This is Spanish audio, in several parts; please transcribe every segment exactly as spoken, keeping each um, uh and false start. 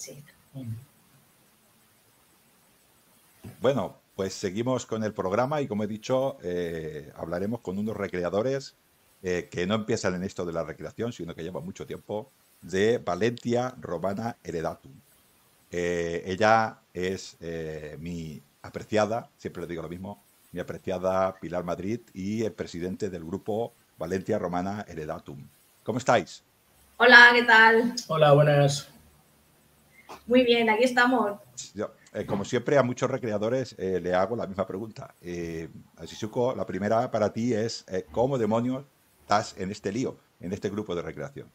sí. Bueno, pues seguimos con el programa y como he dicho, eh, hablaremos con unos recreadores eh, que no empiezan en esto de la recreación, sino que llevan mucho tiempo, de Valentia Romana Heredatum. Eh, ella es eh, mi apreciada, siempre le digo lo mismo, mi apreciada Pilar Madrid y el presidente del grupo Valentia Romana Heredatum. ¿Cómo estáis? Hola, ¿qué tal? Hola, buenas. Muy bien, aquí estamos. Yo, eh, como siempre, a muchos recreadores eh, le hago la misma pregunta. Eh, Shizuko, la primera para ti es, eh, ¿cómo demonios estás en este lío, en este grupo de recreación?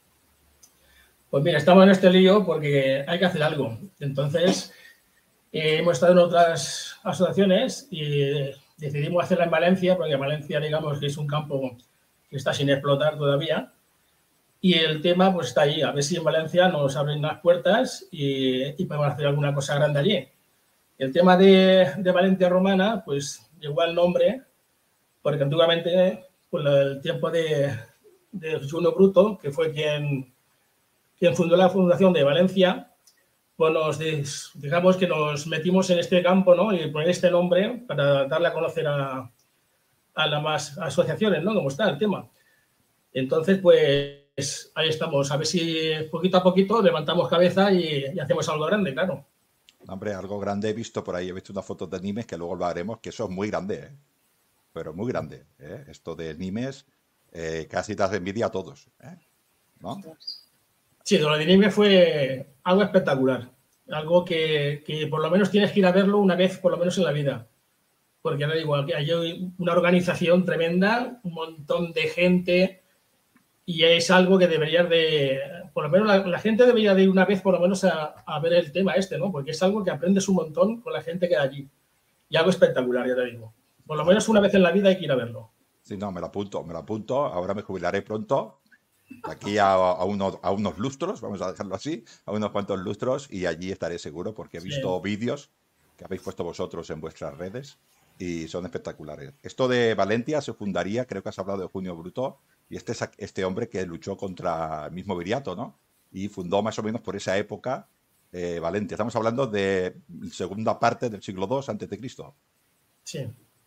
Pues mira, estamos en este lío porque hay que hacer algo. Entonces, eh, hemos estado en otras asociaciones y decidimos hacerla en Valencia, porque Valencia, digamos, que es un campo que está sin explotar todavía. Y el tema, pues, está ahí. A ver si en Valencia nos abren las puertas y, y podemos hacer alguna cosa grande allí. El tema de, de Valentia Romana, pues, llegó al nombre porque antiguamente, por el tiempo de, de Juno Bruto, que fue quien, quien fundó la fundación de Valencia, pues nos, digamos que nos metimos en este campo, ¿no? Y poner este nombre para darle a conocer a, a las más asociaciones, ¿no? Como está el tema. Entonces, pues ahí estamos. A ver si poquito a poquito levantamos cabeza y, y hacemos algo grande, claro. Hombre, algo grande he visto por ahí, he visto unas fotos de animes que luego lo haremos, que eso es muy grande, ¿eh? Pero muy grande, ¿eh? Esto de animes eh, casi te hace envidia a todos, ¿eh? ¿No? Sí, lo de anime fue algo espectacular. Algo que, que por lo menos tienes que ir a verlo una vez, por lo menos en la vida. Porque da igual, que hay una organización tremenda, un montón de gente y es algo que deberías de... Por lo menos la, la gente debería de ir una vez por lo menos a, a ver el tema este, ¿no? Porque es algo que aprendes un montón con la gente que hay allí. Y algo espectacular, ya te digo. Por lo menos una vez en la vida hay que ir a verlo. Sí, no, me lo apunto, me lo apunto. Ahora me jubilaré pronto. Aquí a, a, unos, a unos lustros, vamos a dejarlo así, a unos cuantos lustros y allí estaré seguro porque he visto sí. vídeos que habéis puesto vosotros en vuestras redes y son espectaculares. Esto de Valentia se fundaría, creo que has hablado de Junio Bruto, y este es este hombre que luchó contra el mismo Viriato, ¿no? Y fundó más o menos por esa época eh, Valentia. Estamos hablando de segunda parte del siglo dos antes de Cristo. Sí.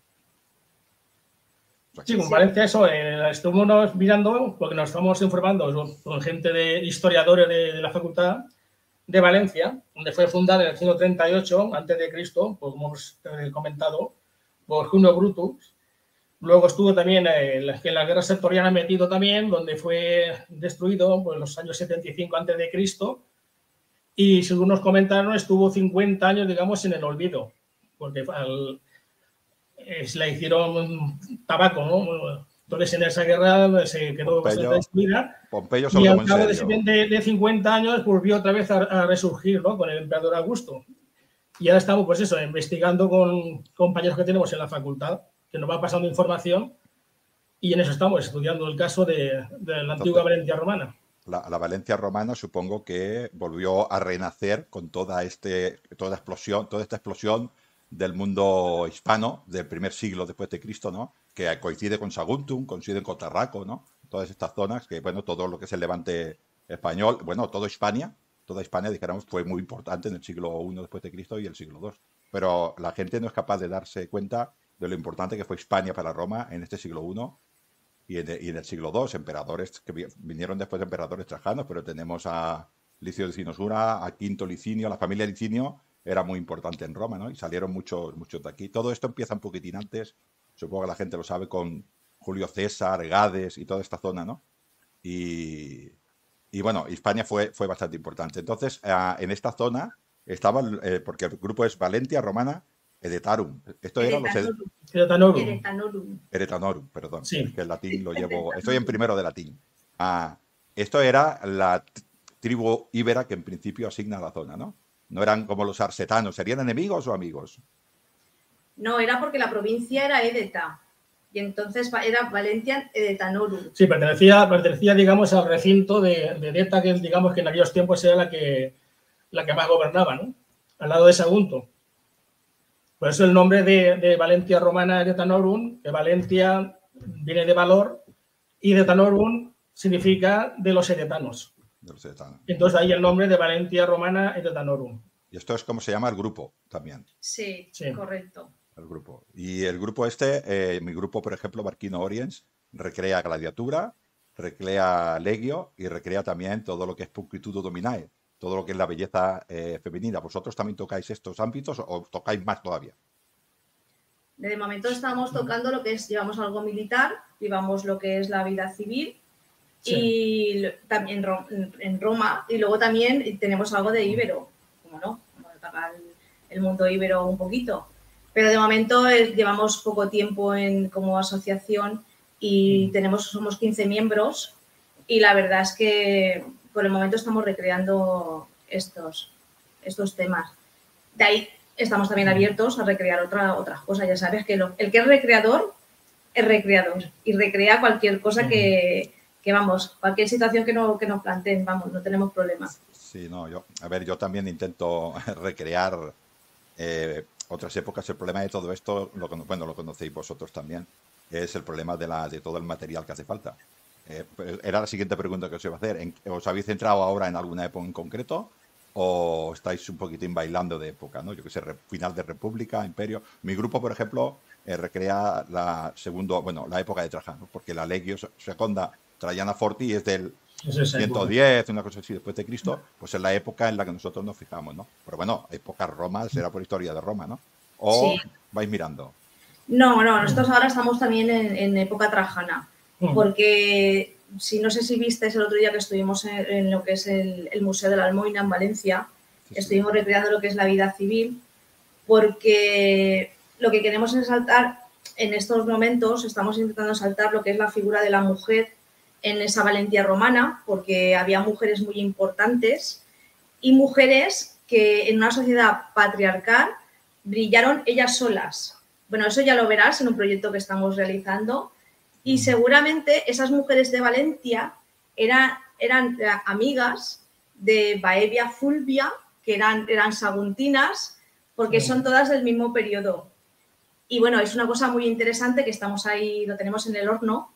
Sí, con Valencia eso, eh, estuvimos mirando, porque nos estamos informando con gente de historiadores de, de la Facultad de Valencia, donde fue fundada en el ciento treinta y ocho antes de Cristo, pues como hemos eh, comentado, por Junio Brutus. Luego estuvo también eh, en la guerra sectoriana metido también, donde fue destruido pues, en los años setenta y cinco antes de Cristo. Y según nos comentaron, estuvo cincuenta años, digamos, en el olvido, porque al, es, la hicieron tabaco, ¿no? Entonces en esa guerra se quedó Pompeyo, bastante destruida. Pompeyo y al cabo de, de, de cincuenta años volvió otra vez a, a resurgir, ¿no? Con el emperador Augusto. Y ahora estamos, pues eso, investigando con compañeros que tenemos en la facultad, que nos va pasando información, y en eso estamos, estudiando el caso de, de la antigua Valencia romana. La, la Valencia romana supongo que volvió a renacer con toda, este, toda, explosión, toda esta explosión del mundo hispano del primer siglo después de Cristo, ¿no? Que coincide con Saguntum, coincide con Tarraco, ¿no? Todas estas zonas que, bueno, todo lo que es el levante español, bueno, todo Hispania, toda Hispania, dijéramos, fue muy importante en el siglo primero después de Cristo y el siglo segundo. Pero la gente no es capaz de darse cuenta de lo importante que fue Hispania para Roma en este siglo primero y en, y en el siglo segundo, emperadores que vinieron después de emperadores trajanos, pero tenemos a Licio Cinosura, a Quinto Licinio, la familia Licinio era muy importante en Roma, ¿no? Y salieron muchos, muchos de aquí. Todo esto empieza un poquitín antes, supongo que la gente lo sabe, con Julio César, Gades y toda esta zona, ¿no? Y, y bueno, Hispania fue, fue bastante importante. Entonces, eh, en esta zona estaba, eh, porque el grupo es Valentia Romana Edetarum. Esto era los ed... Edetanorum. Edetanorum. Edetanorum, perdón. Sí. Es que el latín lo llevo... Estoy en primero de latín. Ah, esto era la tribu íbera que en principio asigna la zona, ¿no? No eran como los arsetanos. ¿Serían enemigos o amigos? No, era porque la provincia era Edeta. Y entonces era Valentia Edetanorum. Sí, pertenecía, pertenecía, digamos, al recinto de, de Edeta, que digamos que en aquellos tiempos era la que, la que más gobernaba, ¿no? Al lado de Sagunto. Por eso el nombre de, de Valentia Romana Edetanorum, que Valentia viene de valor, y Edetanorum significa de los edetanos. de los edetanorum. Entonces ahí el nombre de Valentia Romana Edetanorum. Y esto es como se llama el grupo también. Sí, Sí. correcto. El grupo. Y el grupo este, eh, mi grupo, por ejemplo, Barquino Oriens, recrea Gladiatura, recrea Legio y recrea también todo lo que es Pulcritudo Dominae, todo lo que es la belleza eh, femenina. ¿Vosotros también tocáis estos ámbitos o tocáis más todavía? De momento estamos tocando lo que es, llevamos algo militar, llevamos lo que es la vida civil Sí. y lo- también Ro- en Roma, y luego también tenemos algo de íbero, como no, como tocar el, el mundo íbero un poquito. Pero de momento eh, llevamos poco tiempo en, como asociación y tenemos, somos quince miembros y la verdad es que por el momento estamos recreando estos, estos temas. De ahí estamos también abiertos a recrear otra, otras cosas. Ya sabes que lo- el que es recreador es recreador y recrea cualquier cosa que, que vamos, cualquier situación que, no, que nos planteen, vamos, no tenemos problema. Sí, no, yo, a ver, yo también intento recrear eh, otras épocas. El problema de todo esto, lo, cono- bueno, lo conocéis vosotros también, es el problema de, la, de todo el material que hace falta. Eh, pues, era la siguiente pregunta que os iba a hacer. ¿En- ¿Os habéis centrado ahora en alguna época en concreto o estáis un poquitín bailando de época, ¿no? Yo que sé, re- final de República, Imperio. Mi grupo, por ejemplo, eh, recrea la segundo, bueno, la época de Trajano, porque la Legio Seconda Traiana Forti es del Es esa época. ciento diez, una cosa así, después de Cristo, pues es la época en la que nosotros nos fijamos, ¿no? Pero bueno, época Roma será por historia de Roma, ¿no? O Sí. vais mirando. No, no, nosotros ahora estamos también en, en época trajana, Mm. porque si no sé si viste el otro día que estuvimos en, en lo que es el, el Museo de la Almoina en Valencia, Sí, sí. estuvimos recreando lo que es la vida civil, porque lo que queremos es saltar, en estos momentos estamos intentando saltar lo que es la figura de la mujer en esa Valentia romana, porque había mujeres muy importantes y mujeres que en una sociedad patriarcal brillaron ellas solas. Bueno, eso ya lo verás en un proyecto que estamos realizando y seguramente esas mujeres de Valencia eran, eran amigas de Baevia Fulvia, que eran, eran saguntinas, porque Sí. son todas del mismo periodo. Y bueno, es una cosa muy interesante que estamos ahí, lo tenemos en el horno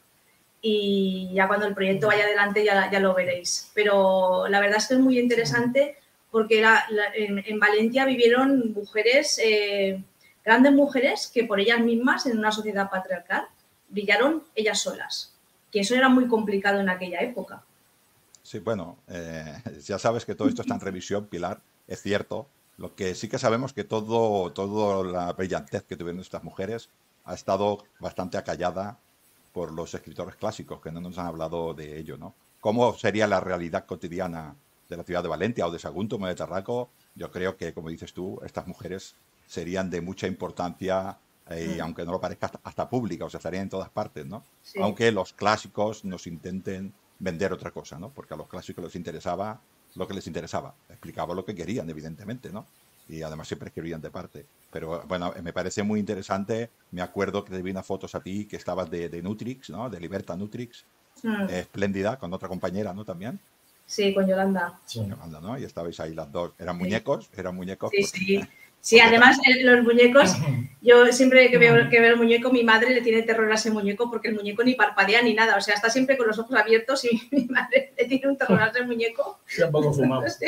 y ya cuando el proyecto vaya adelante ya, ya lo veréis. Pero la verdad es que es muy interesante porque la- la- en, en Valencia vivieron mujeres, eh, grandes mujeres que por ellas mismas en una sociedad patriarcal brillaron ellas solas, que eso era muy complicado en aquella época. Sí, bueno, eh, ya sabes que todo esto está en revisión, Pilar, es cierto. Lo que sí que sabemos que todo, todo la brillantez que tuvieron estas mujeres ha estado bastante acallada por los escritores clásicos, que no nos han hablado de ello, ¿no? ¿Cómo sería la realidad cotidiana de la ciudad de Valencia o de Saguntum o de Tarraco? Yo creo que, como dices tú, estas mujeres serían de mucha importancia eh, y, aunque no lo parezca, hasta, hasta pública, o sea, estarían en todas partes, ¿no? Sí. Aunque los clásicos nos intenten vender otra cosa, ¿no? Porque a los clásicos les interesaba lo que les interesaba. Explicaba lo que querían, evidentemente, ¿no? Y además siempre escribían de parte. Pero bueno, me parece muy interesante. Me acuerdo que te vi unas fotos a ti que estabas de, de Nutrix, ¿no? De Liberta Nutrix. Mm, Eh, espléndida, con otra compañera, ¿no? También. sí, con Yolanda. Sí. Yolanda, ¿no? Y estabais ahí las dos. Eran Sí. muñecos, eran muñecos. Sí, pues, sí. Sí, además eh, los muñecos, yo siempre que veo, que veo el muñeco, mi madre le tiene terror a ese muñeco porque el muñeco ni parpadea ni nada, o sea, está siempre con los ojos abiertos y mi madre le tiene un terror a ese muñeco. Sí, un poco fumado. Sí.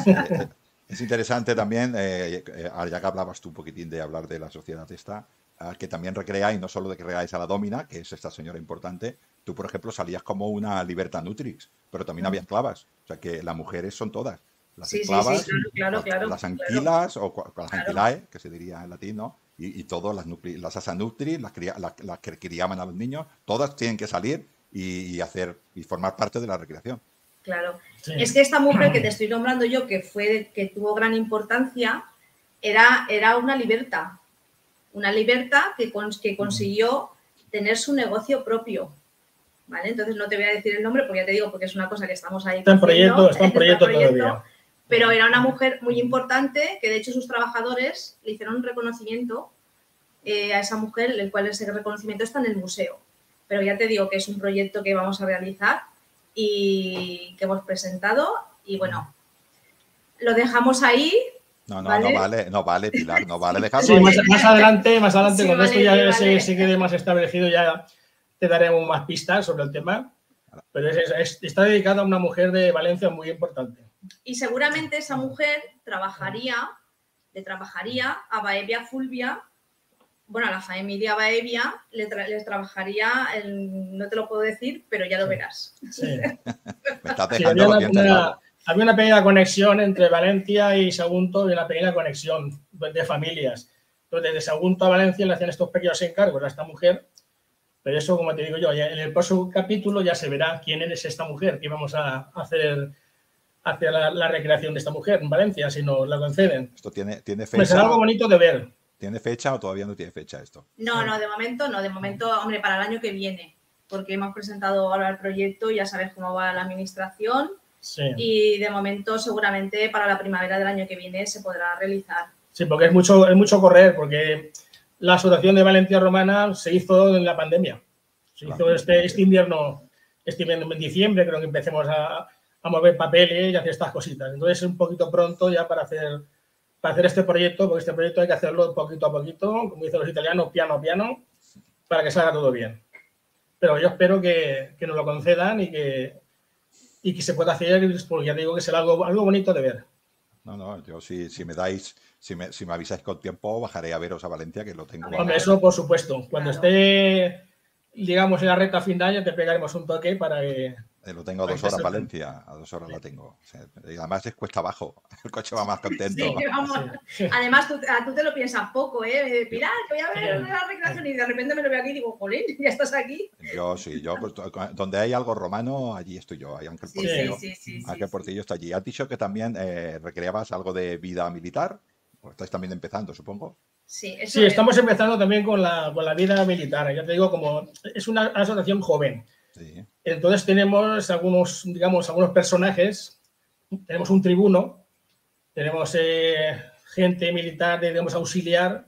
Es interesante también, eh, eh, ya que hablabas tú un poquitín de hablar de la sociedad esta, eh, que también recrea, y no solo de que recreáis a la Domina, que es esta señora importante, tú, por ejemplo, salías como una Liberta Nutrix, pero también había esclavas, o sea que las mujeres son todas. Las Sí, sí, sí, esclavas, claro, claro, las, claro, las claro. anquilas o cua- las Claro. anquilae, que se diría en latín, ¿no? Y, y todas las, nutri- las asanutri, las, cría- las, las que criaban a los niños, todas tienen que salir y, y hacer y formar parte de la recreación. Claro. Sí. Es que esta mujer que te estoy nombrando yo, que fue, que tuvo gran importancia, era, era una liberta. Una liberta que, cons- que consiguió tener su negocio propio. ¿Vale? Entonces no te voy a decir el nombre porque ya te digo, porque es una cosa que estamos ahí. Está en cociendo, proyecto, está en proyecto todavía. Pero era una mujer muy importante que de hecho sus trabajadores le hicieron un reconocimiento eh, a esa mujer, el cual ese reconocimiento está en el museo. Pero ya te digo que es un proyecto que vamos a realizar y que hemos presentado y bueno, lo dejamos ahí. No, no, ¿Vale? no vale, no vale, Pilar, no vale dejarlo Sí, ahí. más, más adelante, más adelante, Sí, cuando vale, esto ya vale. se, se quede más establecido, ya te daremos más pistas sobre el tema. Pero es, es, está dedicada a una mujer de Valencia muy importante. Y seguramente esa mujer trabajaría, le trabajaría a Baevia Fulvia, bueno, a la familia Baevia le, tra le trabajaría, el, no te lo puedo decir, pero ya lo sí. verás. Sí. Me estás dejando sí, había, los una, dientes una, había una pequeña conexión entre Valencia y Sagunto y una pequeña conexión de familias. Entonces, desde Sagunto a Valencia le hacían estos pequeños encargos a esta mujer, pero eso, como te digo yo, ya en el próximo capítulo ya se verá quién es esta mujer que vamos a hacer hacia la, la recreación de esta mujer en Valencia, si nos la conceden. ¿Esto tiene, tiene fecha? Me será algo bonito de ver. ¿Tiene fecha o todavía no tiene fecha esto? No, no, de momento no. De momento, hombre, para el año que viene, porque hemos presentado ahora el proyecto, ya sabes cómo va la administración. Sí. Y de momento, seguramente, para la primavera del año que viene se podrá realizar. Sí, porque es mucho, es mucho correr, porque la Asociación de Valencia Romana se hizo en la pandemia. Se claro. hizo este, este invierno, este invierno en diciembre, creo que empecemos a, a mover papeles y hacer estas cositas. Entonces es un poquito pronto ya para hacer, para hacer este proyecto, porque este proyecto hay que hacerlo poquito a poquito, como dicen los italianos, piano a piano, para que salga todo bien. Pero yo espero que, que nos lo concedan y que, y que se pueda hacer, porque ya digo que será algo, algo bonito de ver. No, no, yo si, si me dais, si me, si me avisáis con tiempo, bajaré a veros a Valencia, que lo tengo. Hombre, eso por supuesto. Cuando claro. esté, digamos, en la recta final, ya te pegaremos un toque para que... Eh, lo tengo a dos horas Valencia, a dos horas sí. la tengo. O sea, y además es cuesta abajo, el coche va más contento. Sí, vamos. Sí. Además, tú, tú te lo piensas poco, ¿eh? Pilar, que voy a ver la recreación y de repente me lo veo aquí y digo, jolín, ya estás aquí. Yo sí, yo pues, donde hay algo romano, allí estoy yo. Hay Ángel Portillo, sí, sí, sí, Ángel sí, Portillo está allí. Has dicho que también eh, recreabas algo de vida militar. Pues estáis también empezando, supongo. Sí, eso sí es. Estamos empezando también con la, con la vida militar. Ya te digo, como es una asociación joven. Sí. Entonces tenemos algunos, digamos, algunos personajes. Tenemos un tribuno, tenemos eh, gente militar, digamos, auxiliar,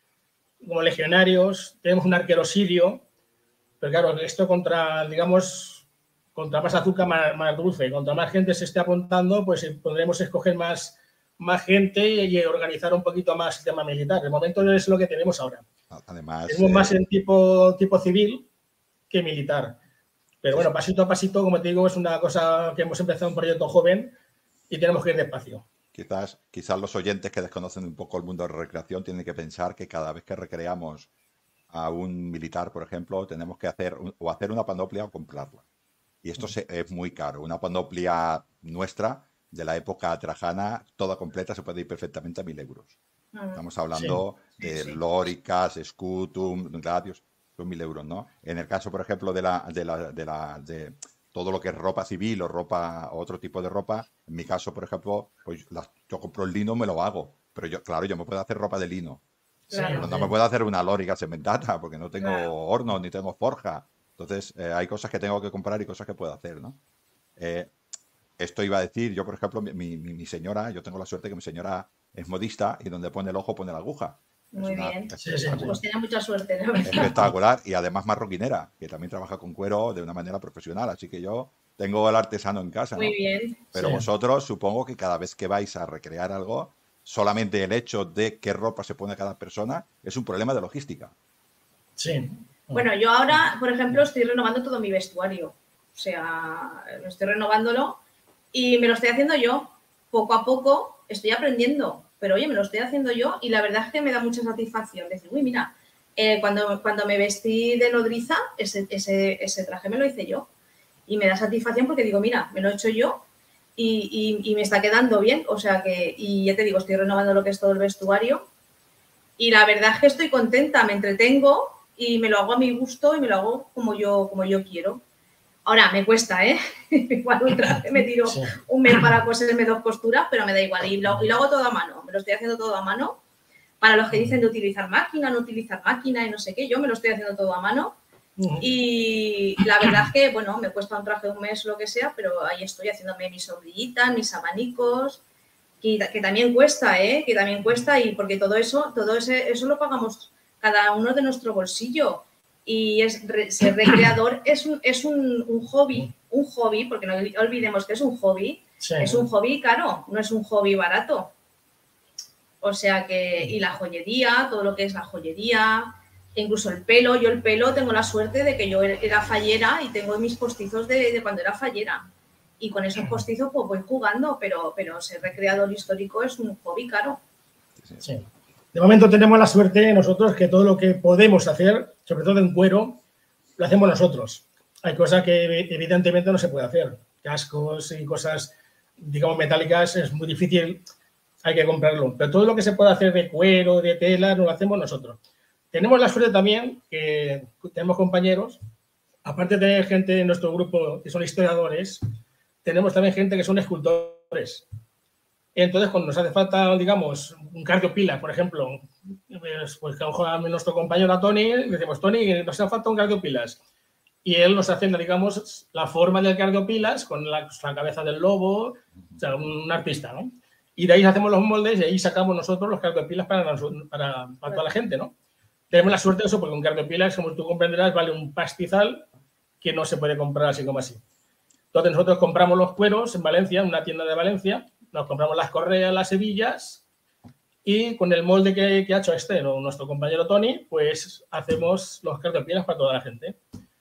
como legionarios, tenemos un arquero sirio, pero claro, esto contra, digamos, contra más azúcar, más, más dulce, contra más gente se esté apuntando, pues podremos escoger más, más gente y organizar un poquito más el tema militar. De momento es lo que tenemos ahora. Además, tenemos eh... más en tipo, tipo civil que militar. Pero bueno, pasito a pasito, como te digo, es una cosa que hemos empezado un proyecto joven y tenemos que ir despacio. Quizás, quizás los oyentes que desconocen un poco el mundo de la recreación tienen que pensar que cada vez que recreamos a un militar, por ejemplo, tenemos que hacer o hacer una panoplia o comprarla. Y esto se, es muy caro. Una panoplia nuestra de la época trajana, toda completa, se puede ir perfectamente a mil euros. Estamos hablando sí, de sí, sí. lóricas, scutum, gladios. Son mil euros, ¿no? En el caso, por ejemplo, de la, de la, de la, de todo lo que es ropa civil o ropa, o otro tipo de ropa, en mi caso, por ejemplo, pues las, yo compro el lino, me lo hago. Pero yo, claro, yo me puedo hacer ropa de lino. Claro, pero no sí. me puedo hacer una lórica cementata porque no tengo claro. horno ni tengo forja. Entonces, eh, hay cosas que tengo que comprar y cosas que puedo hacer, ¿no? Eh, esto iba a decir, yo, por ejemplo, mi, mi, mi señora, yo tengo la suerte que mi señora es modista y donde pone el ojo pone la aguja. Muy una, bien. Sí, sí, pues tiene mucha suerte, la verdad. Espectacular. Y además marroquinera, que también trabaja con cuero de una manera profesional. Así que yo tengo el artesano en casa. Muy ¿no? bien. Pero sí. vosotros supongo que cada vez que vais a recrear algo, solamente el hecho de qué ropa se pone cada persona es un problema de logística. Sí. Bueno, yo ahora, por ejemplo, estoy renovando todo mi vestuario. O sea, estoy renovándolo y me lo estoy haciendo yo. Poco a poco estoy aprendiendo. Pero oye, me lo estoy haciendo yo y la verdad es que me da mucha satisfacción decir, uy, mira, eh, cuando, cuando me vestí de nodriza, ese, ese, ese traje me lo hice yo. Y me da satisfacción porque digo, mira, me lo he hecho yo y, y, y me está quedando bien. O sea que, y ya te digo, estoy renovando lo que es todo el vestuario. Y la verdad es que estoy contenta, me entretengo y me lo hago a mi gusto y me lo hago como yo, como yo quiero. Ahora, me cuesta, ¿eh? Igual un traje me tiro sí. un mes para coserme dos costuras, pero me da igual. Y lo, y lo hago todo a mano, me lo estoy haciendo todo a mano. Para los que dicen de utilizar máquina, no utilizar máquina y no sé qué, yo me lo estoy haciendo todo a mano. Y la verdad es que, bueno, me cuesta un traje de un mes, lo que sea, pero ahí estoy haciéndome mis sombrillitas, mis abanicos, que, que también cuesta, ¿eh? Que también cuesta y porque todo eso, todo ese, eso lo pagamos cada uno de nuestro bolsillo. Y es, ser recreador es, un, es un, un hobby, un hobby, porque no olvidemos que es un hobby, sí. es un hobby caro, no es un hobby barato. O sea que, y la joyería, todo lo que es la joyería, E incluso el pelo, yo el pelo tengo la suerte de que yo era fallera y tengo mis postizos de, de cuando era fallera. Y con esos postizos pues voy jugando, pero, pero ser recreador histórico es un hobby caro. Sí. De momento tenemos la suerte nosotros que todo lo que podemos hacer, sobre todo en cuero, lo hacemos nosotros. Hay cosas que evidentemente no se puede hacer. Cascos y cosas, digamos, metálicas es muy difícil, hay que comprarlo. Pero todo lo que se puede hacer de cuero, de tela, lo hacemos nosotros. Tenemos la suerte también que tenemos compañeros, aparte de tener gente en nuestro grupo que son historiadores, tenemos también gente que son escultores. Entonces, cuando nos hace falta, digamos, un cardiopila, por ejemplo, pues, pues a nuestro compañero a Tony, le decimos, Tony, nos hace falta un cardiopilas. Y él nos hace, digamos, la forma del cardiopilas con la, la cabeza del lobo, o sea, un artista, ¿no? Y de ahí hacemos los moldes y ahí sacamos nosotros los cardiopilas para, para, para toda la gente, ¿no? Tenemos la suerte de eso porque un cardiopilas, como tú comprenderás, vale un pastizal que no se puede comprar así como así. Entonces, nosotros compramos los cueros en Valencia, en una tienda de Valencia, nos compramos las correas, las hebillas y con el molde que, que ha hecho este, ¿no? Nuestro compañero Tony, pues hacemos los cardiopilas para toda la gente.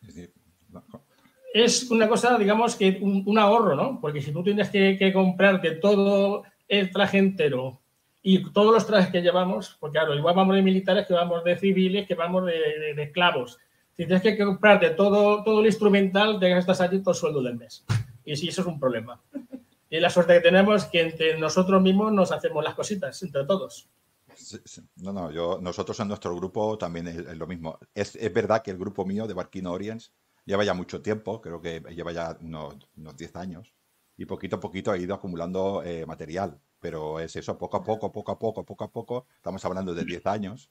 Es una cosa, digamos, que un, un ahorro, ¿no? Porque si tú tienes que, que comprarte todo el traje entero y todos los trajes que llevamos, porque claro, igual vamos de militares que vamos de civiles, que vamos de, de, de esclavos. Si tienes que comprarte todo, todo el instrumental, te gastas allí todo el sueldo del mes. Y sí, eso es un problema. Y la suerte que tenemos es que entre nosotros mismos nos hacemos las cositas, entre todos. Sí, sí. No, no, yo, nosotros en nuestro grupo también es, es lo mismo. Es, es verdad que el grupo mío de Barquino Orients lleva ya mucho tiempo, creo que lleva ya unos, unos diez años, y poquito a poquito ha ido acumulando eh, material. Pero es eso, poco a poco, poco a poco, poco a poco, estamos hablando de diez años,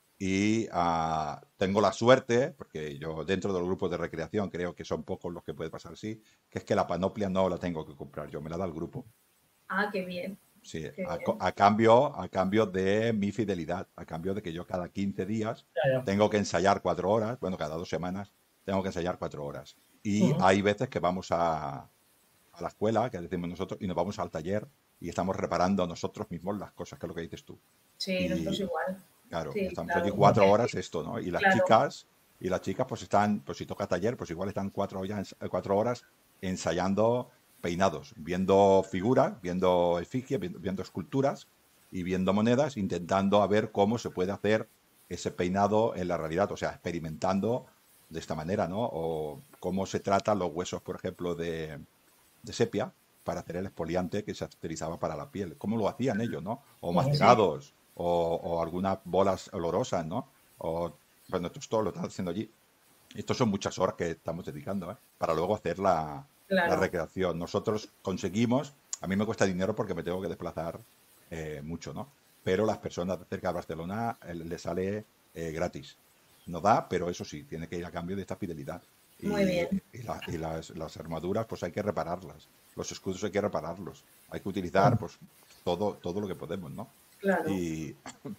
y uh, tengo la suerte, porque yo dentro del grupo de recreación creo que son pocos los que puede pasar así, que es que la panoplia no la tengo que comprar yo, me la da el grupo. Ah, qué bien. Sí, qué a, bien. a, cambio, a cambio de mi fidelidad, a cambio de que yo cada quince días Ya, ya. tengo que ensayar cuatro horas, bueno, cada dos semanas tengo que ensayar cuatro horas. Y Uh-huh. hay veces que vamos a, a la escuela, que decimos nosotros, y nos vamos al taller y estamos reparando nosotros mismos las cosas, que es lo que dices tú. Sí, Y, nosotros igual. claro, Sí, estamos claro. allí cuatro horas esto, ¿no? Y las Claro. chicas, y las chicas pues están, pues si toca taller, pues igual están cuatro, horas- cuatro horas ensayando peinados, viendo figuras, viendo efigies, viendo, viendo esculturas y viendo monedas, intentando a ver cómo se puede hacer ese peinado en la realidad, o sea, experimentando de esta manera, ¿no? O cómo se tratan los huesos, por ejemplo, de, de sepia para hacer el exfoliante que se utilizaba para la piel. ¿Cómo lo hacían ellos, no? O macerados, o, o algunas bolas olorosas, ¿no? O, bueno, esto es todo lo están haciendo allí. Estos son muchas horas que estamos dedicando, ¿eh? Para luego hacer la, Claro. la recreación. Nosotros conseguimos, a mí me cuesta dinero porque me tengo que desplazar eh, mucho, ¿no? Pero las personas de cerca de Barcelona eh, les sale eh, gratis. No da, pero eso sí, tiene que ir a cambio de esta fidelidad. Y, Muy bien. y, la- y las, las armaduras, pues hay que repararlas. Los escudos hay que repararlos. Hay que utilizar, pues, todo, todo lo que podemos, ¿no? Claro. Y,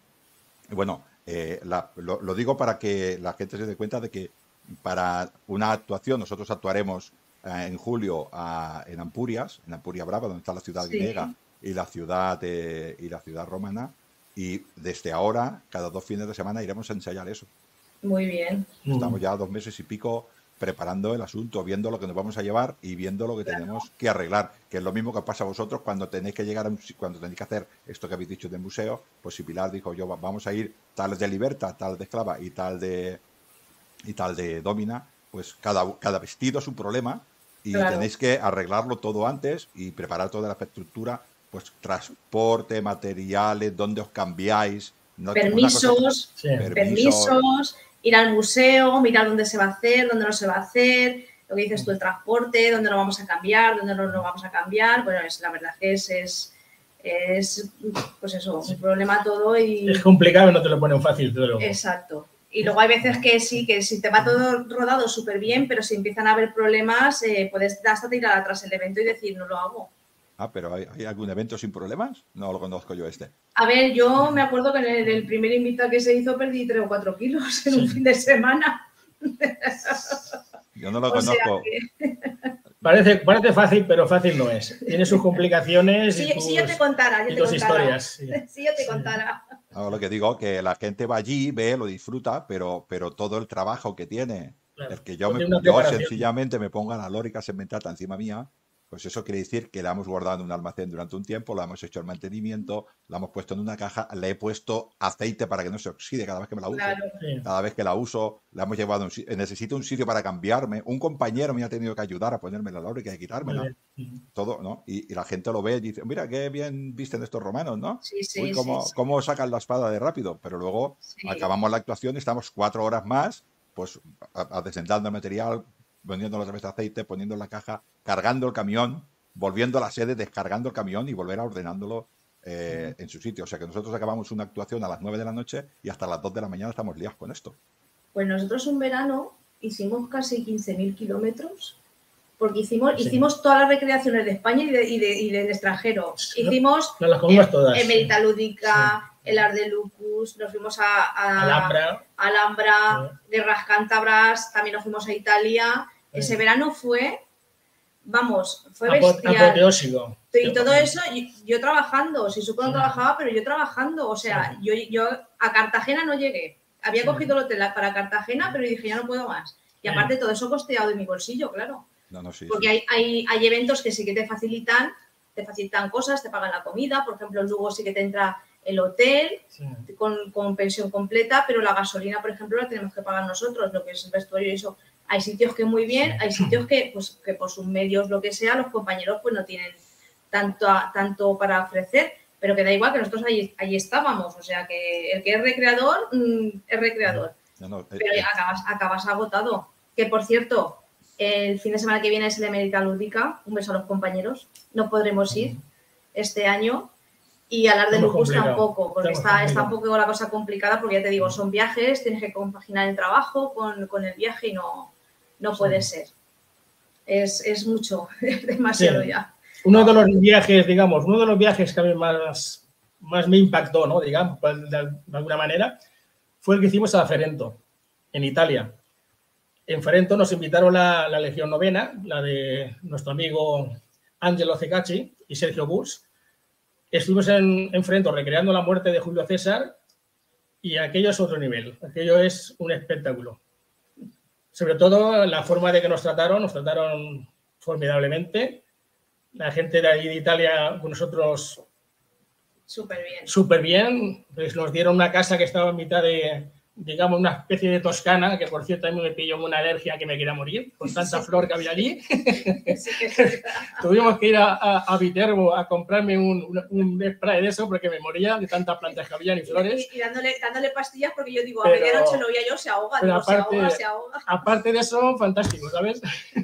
y bueno, eh, la- lo, lo digo para que la gente se dé cuenta de que para una actuación, nosotros actuaremos eh, en julio a- en Ampurias, en Ampuria Brava, donde está la ciudad Sí. griega y la ciudad de- y la ciudad romana. Y desde ahora, cada dos fines de semana, iremos a ensayar eso. Muy bien. Estamos ya dos meses y pico preparando el asunto, viendo lo que nos vamos a llevar y viendo lo que tenemos que arreglar, que es lo mismo que pasa a vosotros cuando tenéis que llegar a un, si- cuando tenéis que hacer esto que habéis dicho de museo. Pues si Pilar dijo yo, "Va- vamos a ir tal de Liberta, tal de Esclava y tal de y tal de Domina", pues cada, cada vestido es un problema y Claro. tenéis que arreglarlo todo antes y preparar toda la estructura, pues transporte, materiales, dónde os cambiáis. No- una cosa- Permisos, Sí. permisos. permisos, ir al museo, mirar dónde se va a hacer, dónde no se va a hacer, lo que dices tú, el transporte, dónde lo vamos a cambiar, dónde no lo vamos a cambiar. Bueno, es, la verdad que es, es, es, pues eso, un problema todo y... Es complicado y no te lo ponen fácil, desde luego. Exacto. Y luego hay veces que sí, que si te va todo rodado súper bien, pero si empiezan a haber problemas, eh, puedes hasta tirar atrás el evento y decir, no lo hago. Ah, pero ¿hay, hay algún evento sin problemas? No lo conozco yo este. A ver, yo me acuerdo que en el, el primer invitado que se hizo perdí tres o cuatro kilos en un Sí. fin de semana. Yo no lo O sea conozco. que- Parece, parece fácil, pero fácil no es. Tiene sus complicaciones y Si, tus, si yo te contara, yo y te tus contara. historias. Sí. Si yo te contara. No, lo que digo, que la gente va allí, ve, lo disfruta, pero, pero todo el trabajo que tiene, Claro. el que yo, No me, tiene una yo preparación. sencillamente me ponga la lórica cementata encima mía, pues eso quiere decir que la hemos guardado en un almacén durante un tiempo, la hemos hecho el mantenimiento, la hemos puesto en una caja, le he puesto aceite para que no se oxide cada vez que me la uso. Claro. Sí. Cada vez que la uso, la hemos llevado a un sitio. Necesito un sitio para cambiarme. Un compañero me ha tenido que ayudar a ponerme la lórica y a Muy quitármela. bien. Todo, ¿no? Y, y la gente lo ve y dice, mira, qué bien visten estos romanos, ¿no? Sí, sí, Uy, sí, cómo, sí, cómo sacan la espada de rápido. Pero luego sí. acabamos la actuación y estamos cuatro horas más, pues, a- a- descendando el material, poniendo otra vez aceite, poniendo en la caja, cargando el camión, volviendo a la sede, descargando el camión y volver a ordenándolo eh, en su sitio. O sea que nosotros acabamos una actuación a las nueve de la noche y hasta las dos de la mañana estamos liados con esto. Pues nosotros un verano hicimos casi quince mil kilómetros, porque hicimos, Sí. hicimos todas las recreaciones de España y, de, y, de, y del extranjero. Sí, Hicimos nos las comimos en, todas, en sí. Merita Lúdica, el Art de Lucus, nos fuimos a, a Alhambra. Alhambra, Guerras Cántabras, también nos fuimos a Italia. Sí. Ese verano fue, vamos, fue Apo- bestial. apoteósico. Y todo eso, yo, yo trabajando, si supongo no Sí. trabajaba, pero yo trabajando, o sea, yo, yo a Cartagena no llegué. Había Sí. cogido el hotel para Cartagena, pero dije, ya no puedo más. Y Sí. aparte todo eso costeado de mi bolsillo, claro. No, no, sí, Porque sí. hay, hay, hay eventos que sí que te facilitan, te facilitan cosas, te pagan la comida, por ejemplo, en Lugo sí que te entra el hotel Sí. con, con pensión completa, pero la gasolina, por ejemplo, la tenemos que pagar nosotros, lo que es el vestuario y eso. Hay sitios que muy bien, hay sitios que, pues, que por sus medios, lo que sea, los compañeros pues no tienen tanto, tanto para ofrecer, pero que da igual que nosotros ahí, ahí estábamos, o sea que el que es recreador, mmm, es recreador, No, no, eh, pero eh, acabas, acabas agotado. Que por cierto, el fin de semana que viene es el de Merita Lúdica, un beso a los compañeros, no podremos ir este año. Y hablar de Estamos Lucus complicados. tampoco, porque Estamos está, está un complicados. poco la cosa complicada, porque ya te digo, son viajes, tienes que compaginar el trabajo con, con el viaje y no, no puede Sí. ser. Es, es mucho, es demasiado Sí. ya. Uno de los viajes, digamos, uno de los viajes que a mí más, más me impactó, ¿no? Digamos, pues, de, de alguna manera, fue el que hicimos a Ferento, en Italia. En Ferento nos invitaron la, la Legión Novena, la de nuestro amigo Angelo Cecacci y Sergio Bus. Estuvimos en, en Ferento recreando la muerte de Julio César y aquello es otro nivel, aquello es un espectáculo. Sobre todo la forma de que nos trataron, nos trataron formidablemente. La gente de ahí de Italia con nosotros Súper bien. súper bien. Pues nos dieron una casa que estaba en mitad de, digamos, una especie de Toscana, que por cierto a mí me pilló una alergia que me quería morir, con tanta Sí. flor que había allí. Sí que es verdad. Tuvimos que ir a, a, a Viterbo a comprarme un, un, un spray de eso porque me moría de tantas plantas que había y flores. Y, y dándole, dándole pastillas porque yo digo, Pero- a medianoche lo oía yo, se ahoga, pero digo, aparte- se ahoga, se ahoga. Aparte de eso, fantástico, ¿sabes?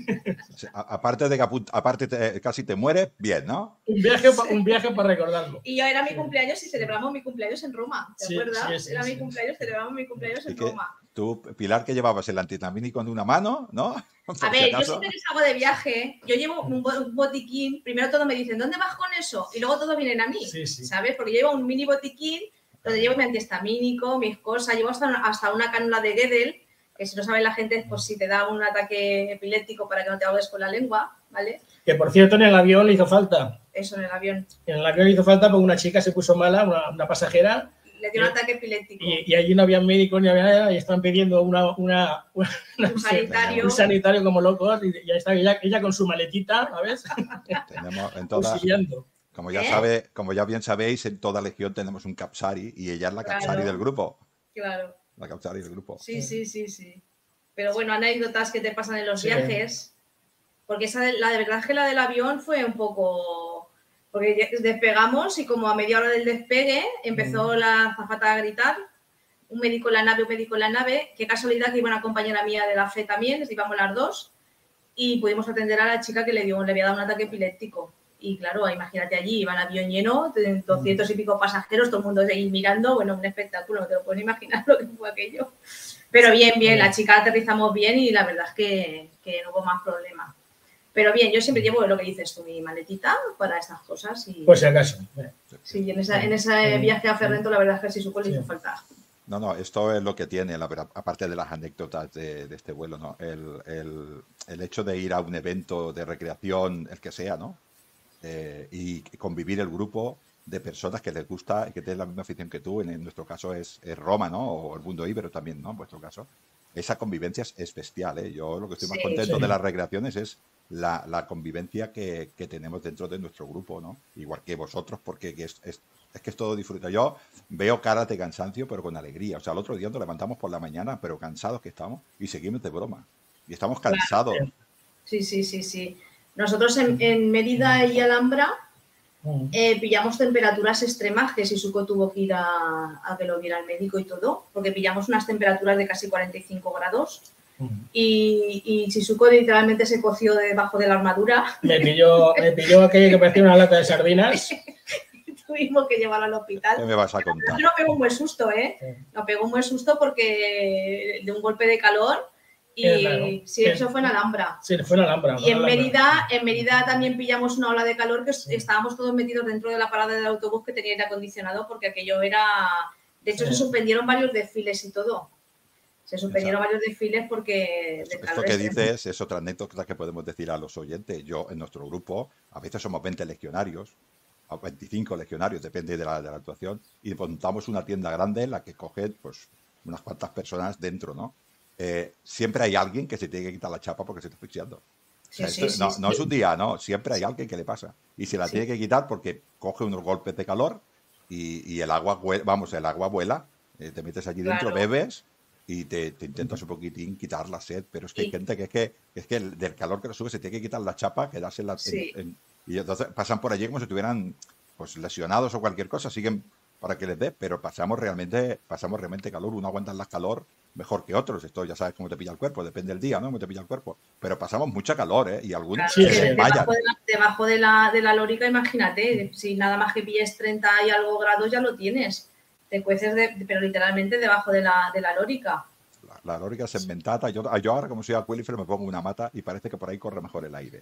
sí, a- aparte de que apu- aparte te- casi te mueres, bien, ¿no? Un viaje, pa- un viaje para recordarlo. Y yo era mi Sí. cumpleaños y celebramos mi cumpleaños en Roma, ¿te Sí, acuerdas? sí, sí, era sí. mi cumpleaños, celebramos mi cumpleaños ¿Y en qué? Roma. Tú, Pilar, que llevabas el antihistamínico en una mano, ¿no? Por A si ver, yo acaso. siempre que salgo de viaje, yo llevo un, bo- un botiquín, primero todos me dicen, ¿dónde vas con eso? Y luego todos vienen a mí, Sí, sí. ¿sabes? Porque yo llevo un mini botiquín donde llevo mi antihistamínico, mis cosas, llevo hasta, hasta una cánula de Guedel, que si no sabe la gente, pues si te da un ataque epiléptico para que no te ahogues con la lengua, ¿vale? Que por cierto en el avión le hizo falta. Eso en el avión. En el avión le hizo falta porque una chica se puso mala, una, una pasajera, Le dio un ataque epiléptico. y, y allí no había médicos ni había nada y estaban pidiendo una, una, una- un sanitario. un sanitario como locos y ya está ella, ella con su maletita, ¿sabes? Tenemos en todas, Auxiliando. como ya ¿Eh? sabe, como ya bien sabéis, en toda legión tenemos un Capsari y ella es la Claro. Capsari del grupo. Claro. La Capsari del grupo. Sí, sí, sí, sí. Pero bueno, anécdotas que te pasan en los Sí. viajes. Porque esa de- la de verdad es que la del avión fue un poco. Porque ya- despegamos y como a media hora del despegue empezó la azafata a gritar. Un médico en la nave, un médico en la nave. Qué casualidad que iba una compañera mía de la fe también, íbamos las dos. Y pudimos atender a la chica que le dio, le había dado un ataque epiléptico. Y claro, imagínate allí, iba el avión lleno, de doscientos y pico pasajeros, todo el mundo ahí mirando, bueno, un espectáculo, no te lo puedes imaginar lo que fue aquello. Pero bien, bien, la chica aterrizamos bien y la verdad es que, que no hubo más problema. Pero bien, yo siempre llevo lo que dices tú, mi maletita para estas cosas. Y Por si acaso. sí, en, esa, en ese viaje a Ferrento, la verdad es que sí supo le hizo Sí. falta. No, no, esto es lo que tiene, la verdad, aparte de las anécdotas de, de este vuelo, ¿no? El, el- el hecho de ir a un evento de recreación, el que sea, ¿no? Eh, y convivir el grupo, de personas que les gusta y que tienen la misma afición que tú. En, en nuestro caso es, es Roma, ¿no? O el mundo íbero también, ¿no? En vuestro caso. Esa convivencia es, es bestial, ¿eh? Yo lo que estoy más Sí, contento sí. de las recreaciones es la, la convivencia que, que tenemos dentro de nuestro grupo, ¿no? Igual que vosotros, porque es, es, es que es todo disfruta. Yo veo caras de cansancio, pero con alegría. O sea, el otro día nos levantamos por la mañana, pero cansados que estamos, y seguimos de broma. Y estamos claro. cansados. Sí, sí, sí, sí. Nosotros en, en Mérida y Alhambra eh, pillamos temperaturas extremas, que Shizuko tuvo que ir a, a que lo viera el médico y todo, porque pillamos unas temperaturas de casi cuarenta y cinco grados. Y, y Shizuko literalmente se coció debajo de la armadura. Me pilló, me pilló aquello que parecía una lata de sardinas. Tuvimos que llevarlo al hospital. ¿Qué me vas a contar? Nos pegó un buen susto, ¿eh? Sí. Nos pegó un buen susto porque de un golpe de calor. Y claro, sí, eso fue en Alhambra. Sí, fue en Alhambra. Y en Mérida, en Mérida también pillamos una ola de calor que sí. Estábamos todos metidos dentro de la parada del autobús que tenía aire acondicionado porque aquello era... De hecho, sí. Se suspendieron varios desfiles y todo. Se suspendieron varios desfiles porque... Esto, esto que dices es otra anécdota que podemos decir a los oyentes. Yo, en nuestro grupo, a veces somos veinte legionarios, a veinticinco legionarios, depende de la, de la actuación, y montamos una tienda grande en la que cogen pues, unas cuantas personas dentro, ¿no? Eh, siempre hay alguien que se tiene que quitar la chapa porque se está asfixiando. Sí, o sea, sí, esto, sí, no, sí. no es un día, no. Siempre hay alguien que le pasa. Y se la Sí. tiene que quitar porque coge unos golpes de calor y, y el agua, vamos, el agua vuela. Eh, te metes allí dentro, Claro. bebes y te, te intentas un poquitín quitar la sed. Pero es que hay Y- gente que es que, es que el- del calor que le sube se tiene que quitar la chapa, quedarse en la... en- Sí. en- y entonces pasan por allí como si estuvieran pues, lesionados o cualquier cosa. Siguen para que les dé, pero pasamos realmente, pasamos realmente calor. Uno aguanta el calor mejor que otros. Esto ya sabes cómo te pilla el cuerpo, depende del día, ¿no? Cómo te pilla el cuerpo. Pero pasamos mucha calor, ¿eh? Y algunos Claro, Sí, es se que sí. desmayan. debajo, de la, debajo de la, de la lórica, imagínate, si nada más que pilles treinta y algo grados ya lo tienes. Te cueces, de, pero literalmente debajo de la, de la lórica. La, la lórica se inventata. Yo, yo ahora, como soy acuífer, me pongo una mata y parece que por ahí corre mejor el aire.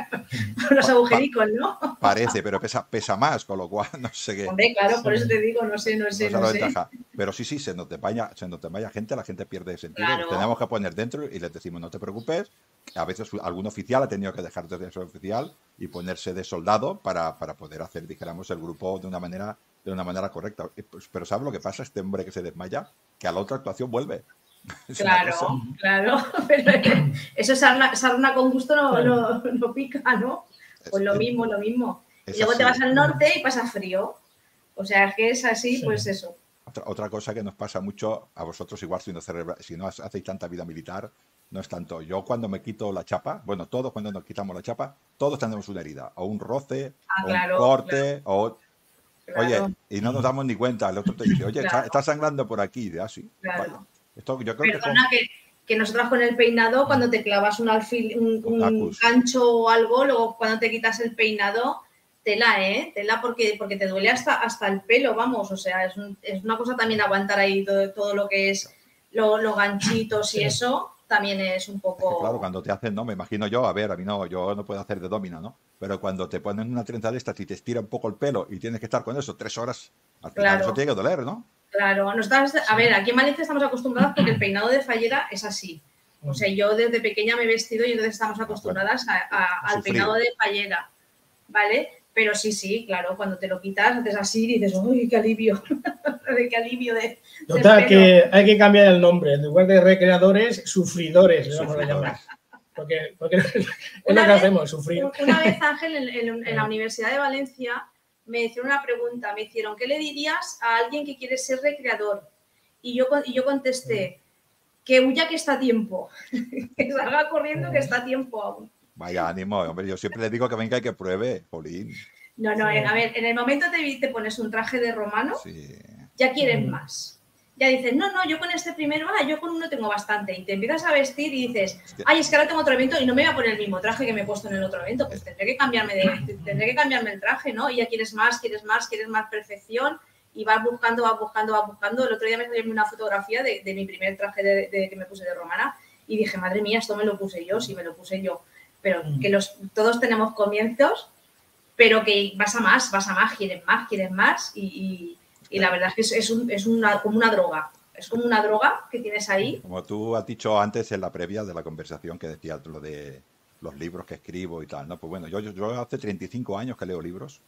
Los agujericos, ¿no? Parece, pero pesa, pesa más, con lo cual no sé qué. Hombre, claro, por eso te digo, no sé, no sé, No se no lo sé. ventaja. Pero sí, sí, se nos desmaya, se nos desmaya gente, la gente pierde sentido. Claro. Nos tenemos que poner dentro y les decimos, no te preocupes. A veces algún oficial ha tenido que dejar de ser oficial y ponerse de soldado para, para poder hacer, dijéramos, el grupo de una manera de una manera correcta. Y, pues, pero ¿sabes lo que pasa? Este hombre que se desmaya, que a la otra actuación vuelve. Es una Claro, cosa- claro, pero eso sarna, sarna con gusto no, Claro. no, no pica, ¿no? Pues lo es- mismo, lo mismo. es Y luego así. te vas al norte y pasa frío. O sea, es que es así, Sí. pues eso. Otra, otra cosa que nos pasa mucho a vosotros, igual si no, cerebra- si no hacéis tanta vida militar, no es tanto. Yo cuando me quito la chapa, bueno, todos cuando nos quitamos la chapa, todos tenemos una herida, o un roce, Ah, o claro, un corte, o... Claro, Oye, y no nos damos ni cuenta. El otro te dice, oye, Claro. está, está sangrando por aquí. Y de así. Claro. Esto yo creo que Perdona que, que nosotras con el peinado, cuando te clavas un alfil, un, un Otakus. gancho o algo, luego cuando te quitas el peinado, tela, ¿eh? Tela porque, porque te duele hasta, hasta el pelo, vamos. O sea, es, un- es una cosa también aguantar ahí todo, todo lo que es lo- los ganchitos y Sí. eso, también es un Es que, poco... claro, cuando te hacen, ¿no? Me imagino yo, a ver, a mí no, yo no puedo hacer de domina, ¿no? Pero cuando te ponen una trenza de estas y te estira un poco el pelo y tienes que estar con eso tres horas, al final Claro. eso tiene que doler, ¿no? Claro, nosotras, a ver, aquí en Valencia estamos acostumbradas porque el peinado de fallera es así. O sea, yo desde pequeña me he vestido y entonces estamos acostumbradas a- a- A al sufrir. peinado de fallera, ¿vale? Pero sí, sí, claro, cuando te lo quitas, haces así y dices, uy, qué alivio, qué alivio de, del Total, pelo. que hay que cambiar el nombre. En lugar de recreadores, sufridores, le vamos a Sufridores. llamar. Porque, porque es lo Una que vez- hacemos, sufrir. Una vez, Ángel, en, en- en la Universidad de Valencia, me hicieron una pregunta, me hicieron, ¿qué le dirías a alguien que quiere ser recreador? Y yo, con- y yo contesté, que huya que está a tiempo, que salga corriendo que está a tiempo aún. Vaya ánimo, hombre. Yo siempre le digo que venga y que pruebe, Jolín. No, no, Sí. a ver, en el momento te, te pones un traje de romano, Sí. ya quieres Mm. más. Ya dices, no, no, yo con este primero, ah, yo con uno tengo bastante. Y te empiezas a vestir y dices, Hostia. ay, es que ahora tengo otro evento y no me voy a poner el mismo traje que me he puesto en el otro evento. Pues tendré que cambiarme de, tendré que cambiarme el traje, ¿no? Y ya quieres más, quieres más, quieres más perfección y vas buscando, vas buscando, vas buscando. El otro día me salió una fotografía de, de mi primer traje de, de- que me puse de romana y dije, madre mía, esto me lo puse yo, sí, me lo puse yo. Pero Mm. que los, todos tenemos comienzos, pero que vas a más, vas a más, quieres más, quieres más y, y- y la verdad es que es, es un- es una, como una droga. Es como una droga que tienes ahí. Como tú has dicho antes en la previa de la conversación que decías lo de los libros que escribo y tal, ¿no? Pues bueno, yo, yo, yo hace treinta y cinco años que leo libros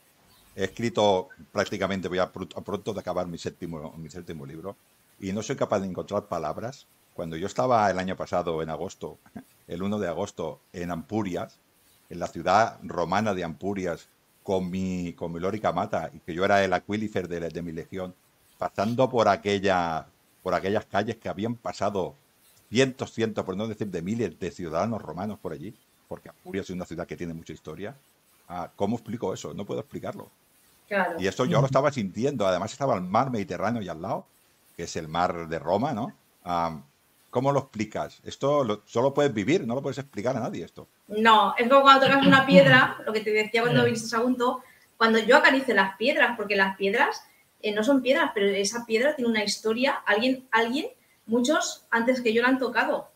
he escrito prácticamente, voy a, pr- a pronto de acabar mi séptimo, mi séptimo libro, y no soy capaz de encontrar palabras. Cuando yo estaba el año pasado, en agosto, el uno de agosto, en Ampurias, en la ciudad romana de Ampurias, con mi, con mi Lorica Mata, y que yo era el Aquilifer de, de mi legión, pasando por aquella, por aquellas calles que habían pasado cientos, cientos, por no decir de miles de ciudadanos romanos por allí, porque Ampurias es una ciudad que tiene mucha historia. Ah, ¿cómo explico eso? No puedo explicarlo. Claro. Y eso yo lo estaba sintiendo. Además estaba el mar Mediterráneo y al lado, que es el mar de Roma, ¿no? Ah, ¿cómo lo explicas? Esto lo- solo puedes vivir, no lo puedes explicar a nadie esto. No, es como cuando tocas una piedra, lo que te decía cuando Eh. viniste a Sagunto, cuando yo acaricio las piedras, porque las piedras eh, no son piedras, pero esa piedra tiene una historia, alguien, alguien, muchos antes que yo la han tocado.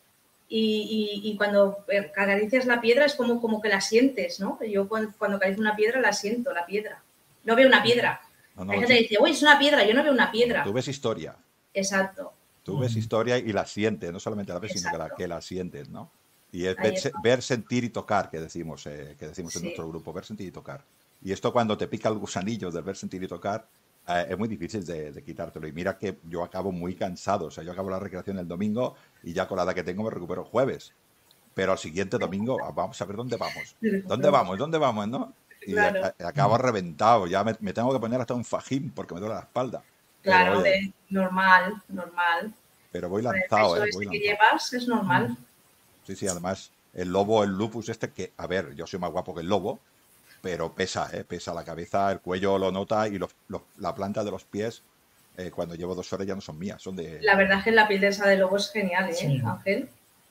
Y, y- y cuando eh, acaricias la piedra es como, como que la sientes, ¿no? Yo cuando, cuando acaricio una piedra la siento, la piedra. No veo una piedra. No, no, Hay gente que sí, dice, uy, es una piedra, yo no veo una piedra. tú ves historia. Exacto, Tú ves historia y la sientes, no solamente la ves, sino que la, exacto. que la sientes, ¿no? Y es Ahí ver, se- está. ver, sentir y tocar, que decimos, eh, que decimos en Sí, nuestro grupo, ver, sentir y tocar. Y esto cuando te pica el gusanillo del ver, sentir y tocar, eh, es muy difícil de, de quitártelo. Y mira que yo acabo muy cansado, o sea, yo acabo la recreación el domingo y ya con la edad que tengo me recupero el jueves. Pero al siguiente domingo, ah, vamos a ver dónde vamos. ¿Dónde vamos? ¿Dónde vamos? ¿No? Y a- claro, a- acabo reventado, ya me, me tengo que poner hasta un fajín porque me duele la espalda. Pero claro, oye, es normal, normal. pero voy Con el lanzado, peso ¿eh? Voy este que lanzado. llevas es normal. Sí, sí, además, el lobo, el lupus este, que, a ver, yo soy más guapo que el lobo, pero pesa, ¿eh? Pesa la cabeza, el cuello lo nota y los, los- la planta de los pies, eh, cuando llevo dos horas ya no son mías, son de... La verdad es que la piel de esa de lobo es genial, ¿eh, Sí. Ángel?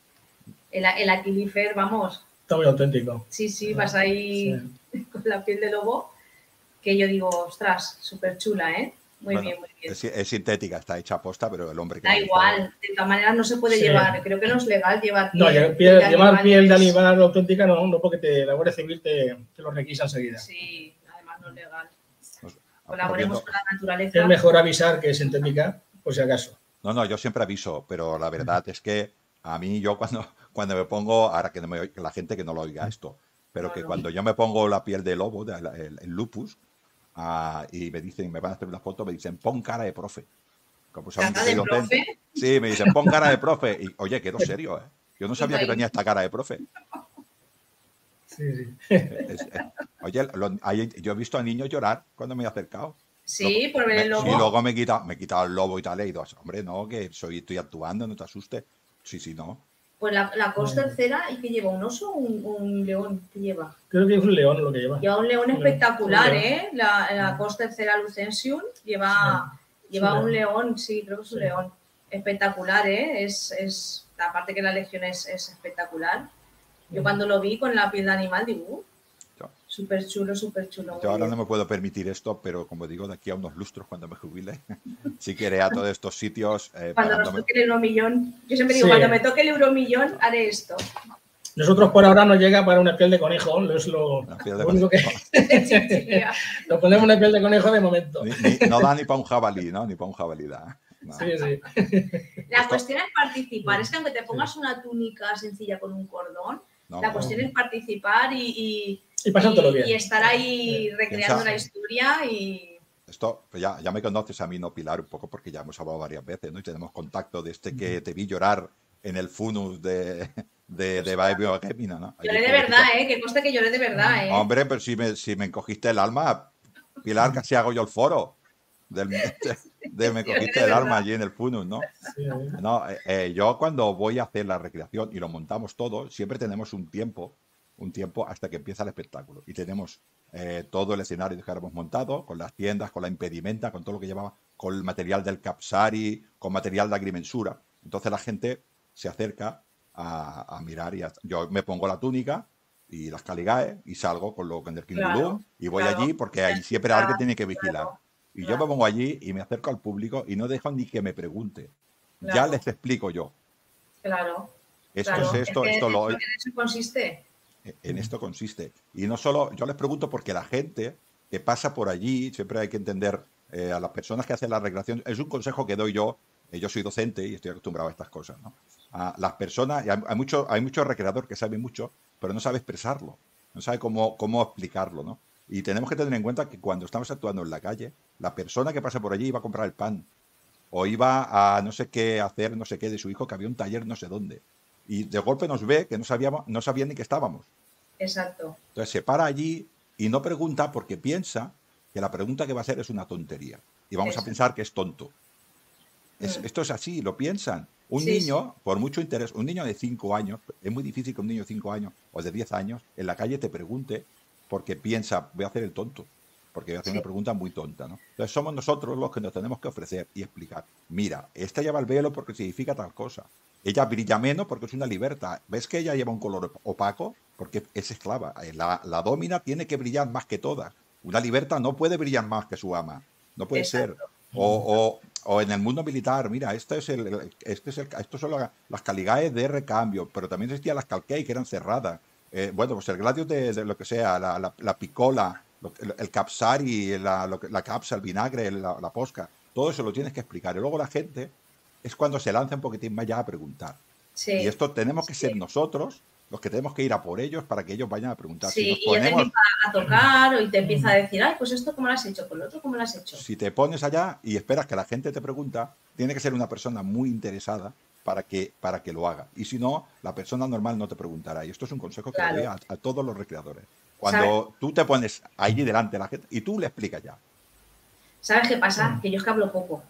El, el Aquilifer, vamos, Está muy auténtico. sí, sí, vas ahí Sí. con la piel de lobo, que yo digo, ostras, súper chula, ¿eh? Muy Bueno, bien, muy bien. es, es sintética, está hecha a posta, pero el hombre que Da la hizo... igual, de todas maneras no se puede Sí. llevar, creo que no es legal llevar piel, No, lle- piel piel- de llevar piel de animales. animal auténtica no, no porque te, la Guardia Civil te, te lo requisa enseguida. Sí, además no es legal. Nos- Colaboremos volviendo- con la naturaleza. Es mejor avisar que es sintética, por si acaso. No, no, yo siempre aviso, pero la verdad es que a mí yo cuando, cuando me pongo, ahora que no me oiga- la gente que no lo oiga esto, pero que Claro. cuando yo me pongo la piel de lobo, de la- el, el lupus, ah, y me dicen, me van a hacer una foto, me dicen, pon cara de profe. Como saben que ¿Cara soy de docente. profe? Sí, me dicen, pon cara de profe. Y oye, quedo serio, ¿eh? Yo no sabía que ahí. tenía esta cara de profe. Sí, sí. Es- es- oye, lo- hay- yo he visto a niños llorar cuando me he acercado. Sí, Luego- por ver el me- lobo. Y luego me he quitado, me he quitado el lobo y tal, y he ido, hombre, no, que soy, estoy actuando, no te asustes. Sí, sí, no. Pues la, la cos tercera, ¿y que lleva? ¿Un oso o un, un león? ¿Qué lleva? Creo que es un león lo que lleva. Lleva un león Un espectacular, león. ¿eh? La, la cos tercera Lucensium lleva, lleva un un león. león, sí, creo que es un Sí. león. Espectacular, ¿eh? Es, es, aparte que la legión es, es espectacular. Yo cuando lo vi con la piel de animal, digo, uh, Yo- súper chulo, súper chulo. Yo muy ahora no bien. me puedo permitir esto, pero como digo, de aquí a unos lustros, cuando me jubile, sí que iré a todos estos sitios eh, Cuando nos pagándome- toque el euromillón, yo siempre digo, Sí. cuando me toque el euromillón, haré esto. Nosotros por ahora nos llega para una piel de conejo, no es lo, La piel de lo único que Chiquilla. nos ponemos una piel de conejo de momento. Ni- ni- no da ni para un jabalí, ¿no? Ni para un jabalí da. No. Sí, sí. La Esto- cuestión es participar. Es que aunque te pongas una túnica sencilla con un cordón, No, la no. cuestión es participar y, y, Y pasándolo y- bien. y estar ahí recreando Piensa- la historia y Esto, pues ya, ya me conoces a mí, no Pilar, un poco porque ya hemos hablado varias veces, ¿no? Y tenemos contacto de este que te vi llorar en el funus de, de, de Baebio Gemina, ¿no? lloré Ayer, de pobrecita. verdad, ¿eh? Que conste que lloré de verdad, ¿eh? Hombre, pero si me, si me encogiste el alma, Pilar, casi hago yo el foro. Del, de, de me Lloré cogiste de el alma verdad. allí en el funus, ¿no? Sí, No, eh, eh, yo cuando voy a hacer la recreación y lo montamos todo, siempre tenemos un tiempo, un tiempo hasta que empieza el espectáculo. Y tenemos eh, todo el escenario que hemos montado, con las tiendas, con la impedimenta, con todo lo que llevaba, con el material del Capsari, con material de agrimensura. Entonces la gente se acerca a, a mirar y a- yo me pongo la túnica y las caligae y salgo con, lo, con el Kindulum Claro, y voy claro. allí porque ahí siempre Claro, alguien tiene que vigilar. claro, Y yo claro. me pongo allí y me acerco al público y no dejo ni que me pregunte. Ya Claro. les explico yo. Claro. Esto claro. es esto, que esto lo, en eso consiste. en esto consiste. Y no solo, yo les pregunto porque la gente que pasa por allí, siempre hay que entender eh, a las personas que hacen la recreación, es un consejo que doy yo, eh, yo soy docente y estoy acostumbrado a estas cosas, ¿no? A las personas, y hay, hay mucho, hay mucho recreador que sabe mucho, pero no sabe expresarlo, no sabe cómo, cómo explicarlo, ¿no? Y tenemos que tener en cuenta que cuando estamos actuando en la calle, la persona que pasa por allí iba a comprar el pan o iba a no sé qué hacer, no sé qué de su hijo, que había un taller no sé dónde. Y de golpe nos ve que no sabíamos, no sabía ni que estábamos. Exacto. Entonces se para allí y no pregunta porque piensa que la pregunta que va a hacer es una tontería. Y vamos Eso. a pensar que es tonto. Es, Mm. esto es así, lo piensan. Un Sí, niño, por mucho interés, un niño de cinco años, es muy difícil que un niño de cinco años o de diez años en la calle te pregunte porque piensa, voy a hacer el tonto, porque voy a hacer Sí. una pregunta muy tonta, ¿no? Entonces somos nosotros los que nos tenemos que ofrecer y explicar. Mira, esta lleva el velo porque significa tal cosa. Ella brilla menos porque es una liberta. ¿Ves que ella lleva un color opaco? Porque es esclava. La, la domina tiene que brillar más que todas. Una liberta no puede brillar más que su ama. No puede Exacto. ser. O, o, o en el mundo militar, mira, este es el, el- este es el, estos son la- las caligaes de recambio, pero también existían las calquei que eran cerradas. Eh, bueno, pues el gladius de, de lo que sea, la, la, la picola, lo- el, el capsari, la, lo que- la capsa, el vinagre, la, la posca, todo eso lo tienes que explicar. Y luego la gente es cuando se lanza un poquitín más ya a preguntar. Sí. Y esto tenemos que Sí. ser nosotros los que tenemos que ir a por ellos para que ellos vayan a preguntar. Si Sí, nos y ya te ponemos, empieza a tocar o te empieza a decir, ay, pues esto cómo lo has hecho, pues lo otro cómo lo has hecho. si te pones allá y esperas que la gente te pregunta, tiene que ser una persona muy interesada para que, para que lo haga. Y si no, la persona normal no te preguntará. Y esto es un consejo que Claro. le doy a, a todos los recreadores. Cuando tú te pones allí delante de la gente y tú le explicas ya. ¿Sabes qué pasa? Que yo es que hablo poco.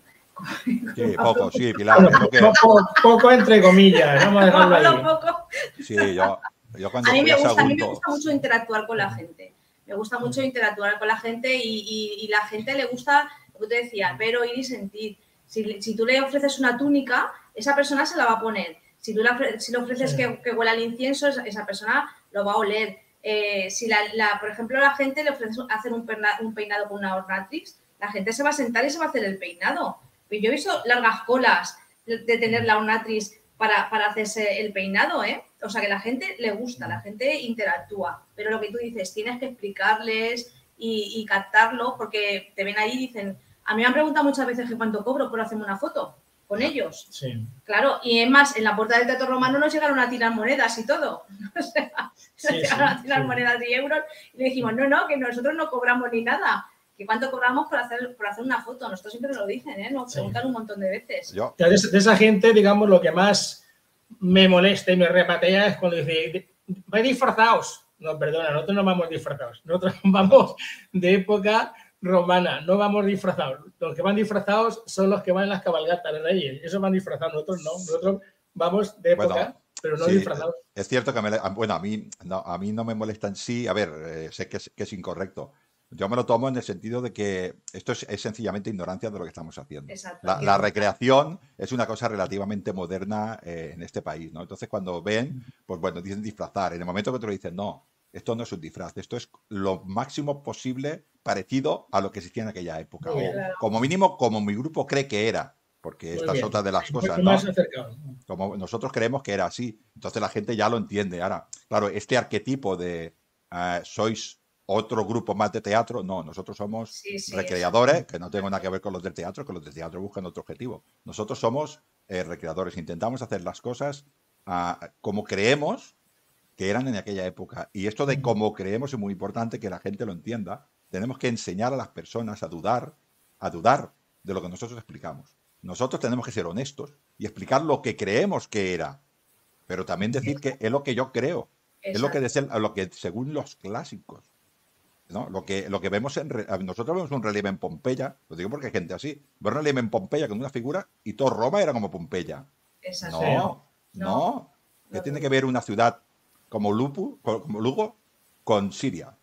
Sí, poco, sí, Pilar. Bueno, es lo que- poco, poco entre comillas, vamos a dejarlo Hablo ahí. poco. sí, yo, yo cuando A mí, fui me a gusta, a mí me Sagunto, gusta mucho interactuar con la gente. Me gusta mucho interactuar con la gente y, y, y la gente le gusta, lo que te decía, ver, oír y sentir. Si, si tú le ofreces una túnica, esa persona se la va a poner. Si tú le, ofre- si le ofreces Sí. que, que huela al incienso, esa, esa persona lo va a oler. Eh, si, la, la, por ejemplo, a la gente le ofreces hacer un, perna, un peinado con una ornatrix, la gente se va a sentar y se va a hacer el peinado. Pero yo he visto largas colas de, de tener la ornatrix para, para hacerse el peinado, ¿eh? O sea, que la gente le gusta, la gente interactúa. Pero lo que tú dices, tienes que explicarles y, y captarlo, porque te ven ahí y dicen, a mí me han preguntado muchas veces que cuánto cobro por hacerme una foto con Ya. ellos. Sí. Claro, y es más, en la puerta del Teatro Romano nos llegaron a tirar monedas y todo. O sea, Sí, nos llegaron sí, a tirar sí. monedas y euros y le dijimos, no, no, que nosotros no cobramos ni nada. Que cuánto cobramos por hacer, por hacer una foto. Nosotros siempre nos lo dicen, ¿eh? Nos Sí. preguntan un montón de veces. yo, De, de esa gente, digamos, lo que más me molesta y me repatea es cuando dice, vais disfrazados. No, perdona, nosotros no vamos disfrazados. Nosotros vamos de época romana, no vamos disfrazados. Los que van disfrazados son los que van en las cabalgatas de Reyes. Esos van disfrazados, nosotros no. Nosotros vamos de época, Bueno, pero no sí, disfrazados. es cierto que me, le- bueno, a mí no, a mí no me molesta en sí. A ver, eh, sé que es, que es incorrecto. Yo me lo tomo en el sentido de que esto es, es sencillamente ignorancia de lo que estamos haciendo. Exacto. La, la recreación es una cosa relativamente moderna eh, en este país, ¿no? Entonces, cuando ven, pues bueno, dicen disfrazar. En el momento que te lo dicen, no, esto no es un disfraz, esto es lo máximo posible parecido a lo que existía en aquella época. Muy O bien. Claro. como mínimo, como mi grupo cree que era. Porque Muy esta es bien. otra de las Sí, cosas, mucho ¿no? más acercado. Como nosotros creemos que era así. Entonces la gente ya lo entiende. Ahora, claro, este arquetipo de eh, sois otro grupo más de teatro, no, nosotros somos Sí, sí, recreadores, que no tengo nada que ver con los del teatro, que los del teatro buscan otro objetivo. Nosotros somos eh, recreadores, intentamos hacer las cosas ah, como creemos que eran en aquella época. Y esto de cómo creemos es muy importante que la gente lo entienda. Tenemos que enseñar a las personas a dudar, a dudar de lo que nosotros explicamos. Nosotros tenemos que ser honestos y explicar lo que creemos que era, pero también decir que es lo que yo creo, es lo que, Exacto. de- lo que según los clásicos, ¿no? Lo que, lo que vemos en... re- Nosotros vemos un relieve en Pompeya, lo digo porque hay gente así, ver un relieve en Pompeya con una figura y todo Roma era como Pompeya. Exacto. No, No. no. ¿Qué No. tiene que ver una ciudad como, Lupu, como Lugo con Siria?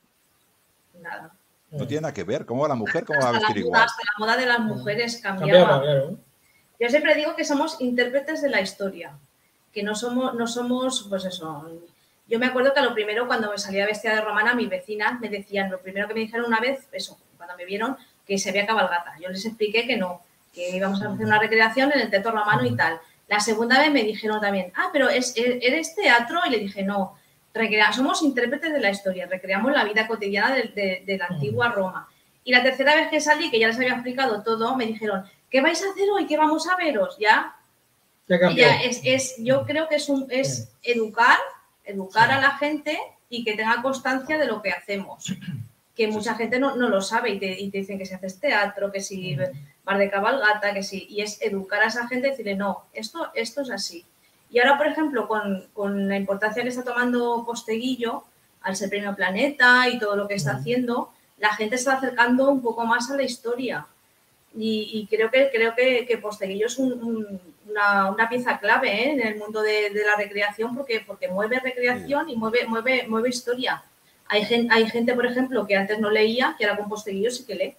Nada. No tiene nada que ver. ¿Cómo va la mujer? ¿Cómo va a Hasta la, vestir moda, igual? hasta la moda de las mujeres cambiaba. Cambiaba, claro. Yo siempre digo que somos intérpretes de la historia, que no somos, no somos, pues eso. Yo me acuerdo que a lo primero, cuando me salía vestida de romana, mis vecinas me decían, lo primero que me dijeron una vez, eso, cuando me vieron, que se veía cabalgata. Yo les expliqué que no, que íbamos a hacer una recreación en el teatro romano y tal. La segunda vez me dijeron también, ah, pero es, ¿eres teatro? Y le dije, no, recrea, somos intérpretes de la historia, recreamos la vida cotidiana de, de, de la antigua Roma. Y la tercera vez que salí, que ya les había explicado todo, me dijeron, ¿qué vais a hacer hoy? ¿Qué vamos a veros? Ya, Ya y cambió. ya es, es, yo creo que es, un, es educar, educar a la gente y que tenga constancia de lo que hacemos. que mucha gente no, no lo sabe y te, y te dicen que si haces teatro, que si bar de cabalgata, que si... Y es educar a esa gente y decirle, no, esto, esto es así. Y ahora, por ejemplo, con, con la importancia que está tomando Posteguillo, al ser Premio Planeta y todo lo que está haciendo, la gente se está acercando un poco más a la historia. Y, y creo que creo que, que Posteguillo es un, un, una, una pieza clave, ¿eh? En el mundo de, de la recreación, porque, porque mueve recreación y mueve, mueve, mueve historia. Hay gente, hay gente, por ejemplo, que antes no leía, que ahora con Posteguillo sí que lee.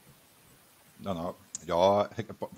No, no, yo,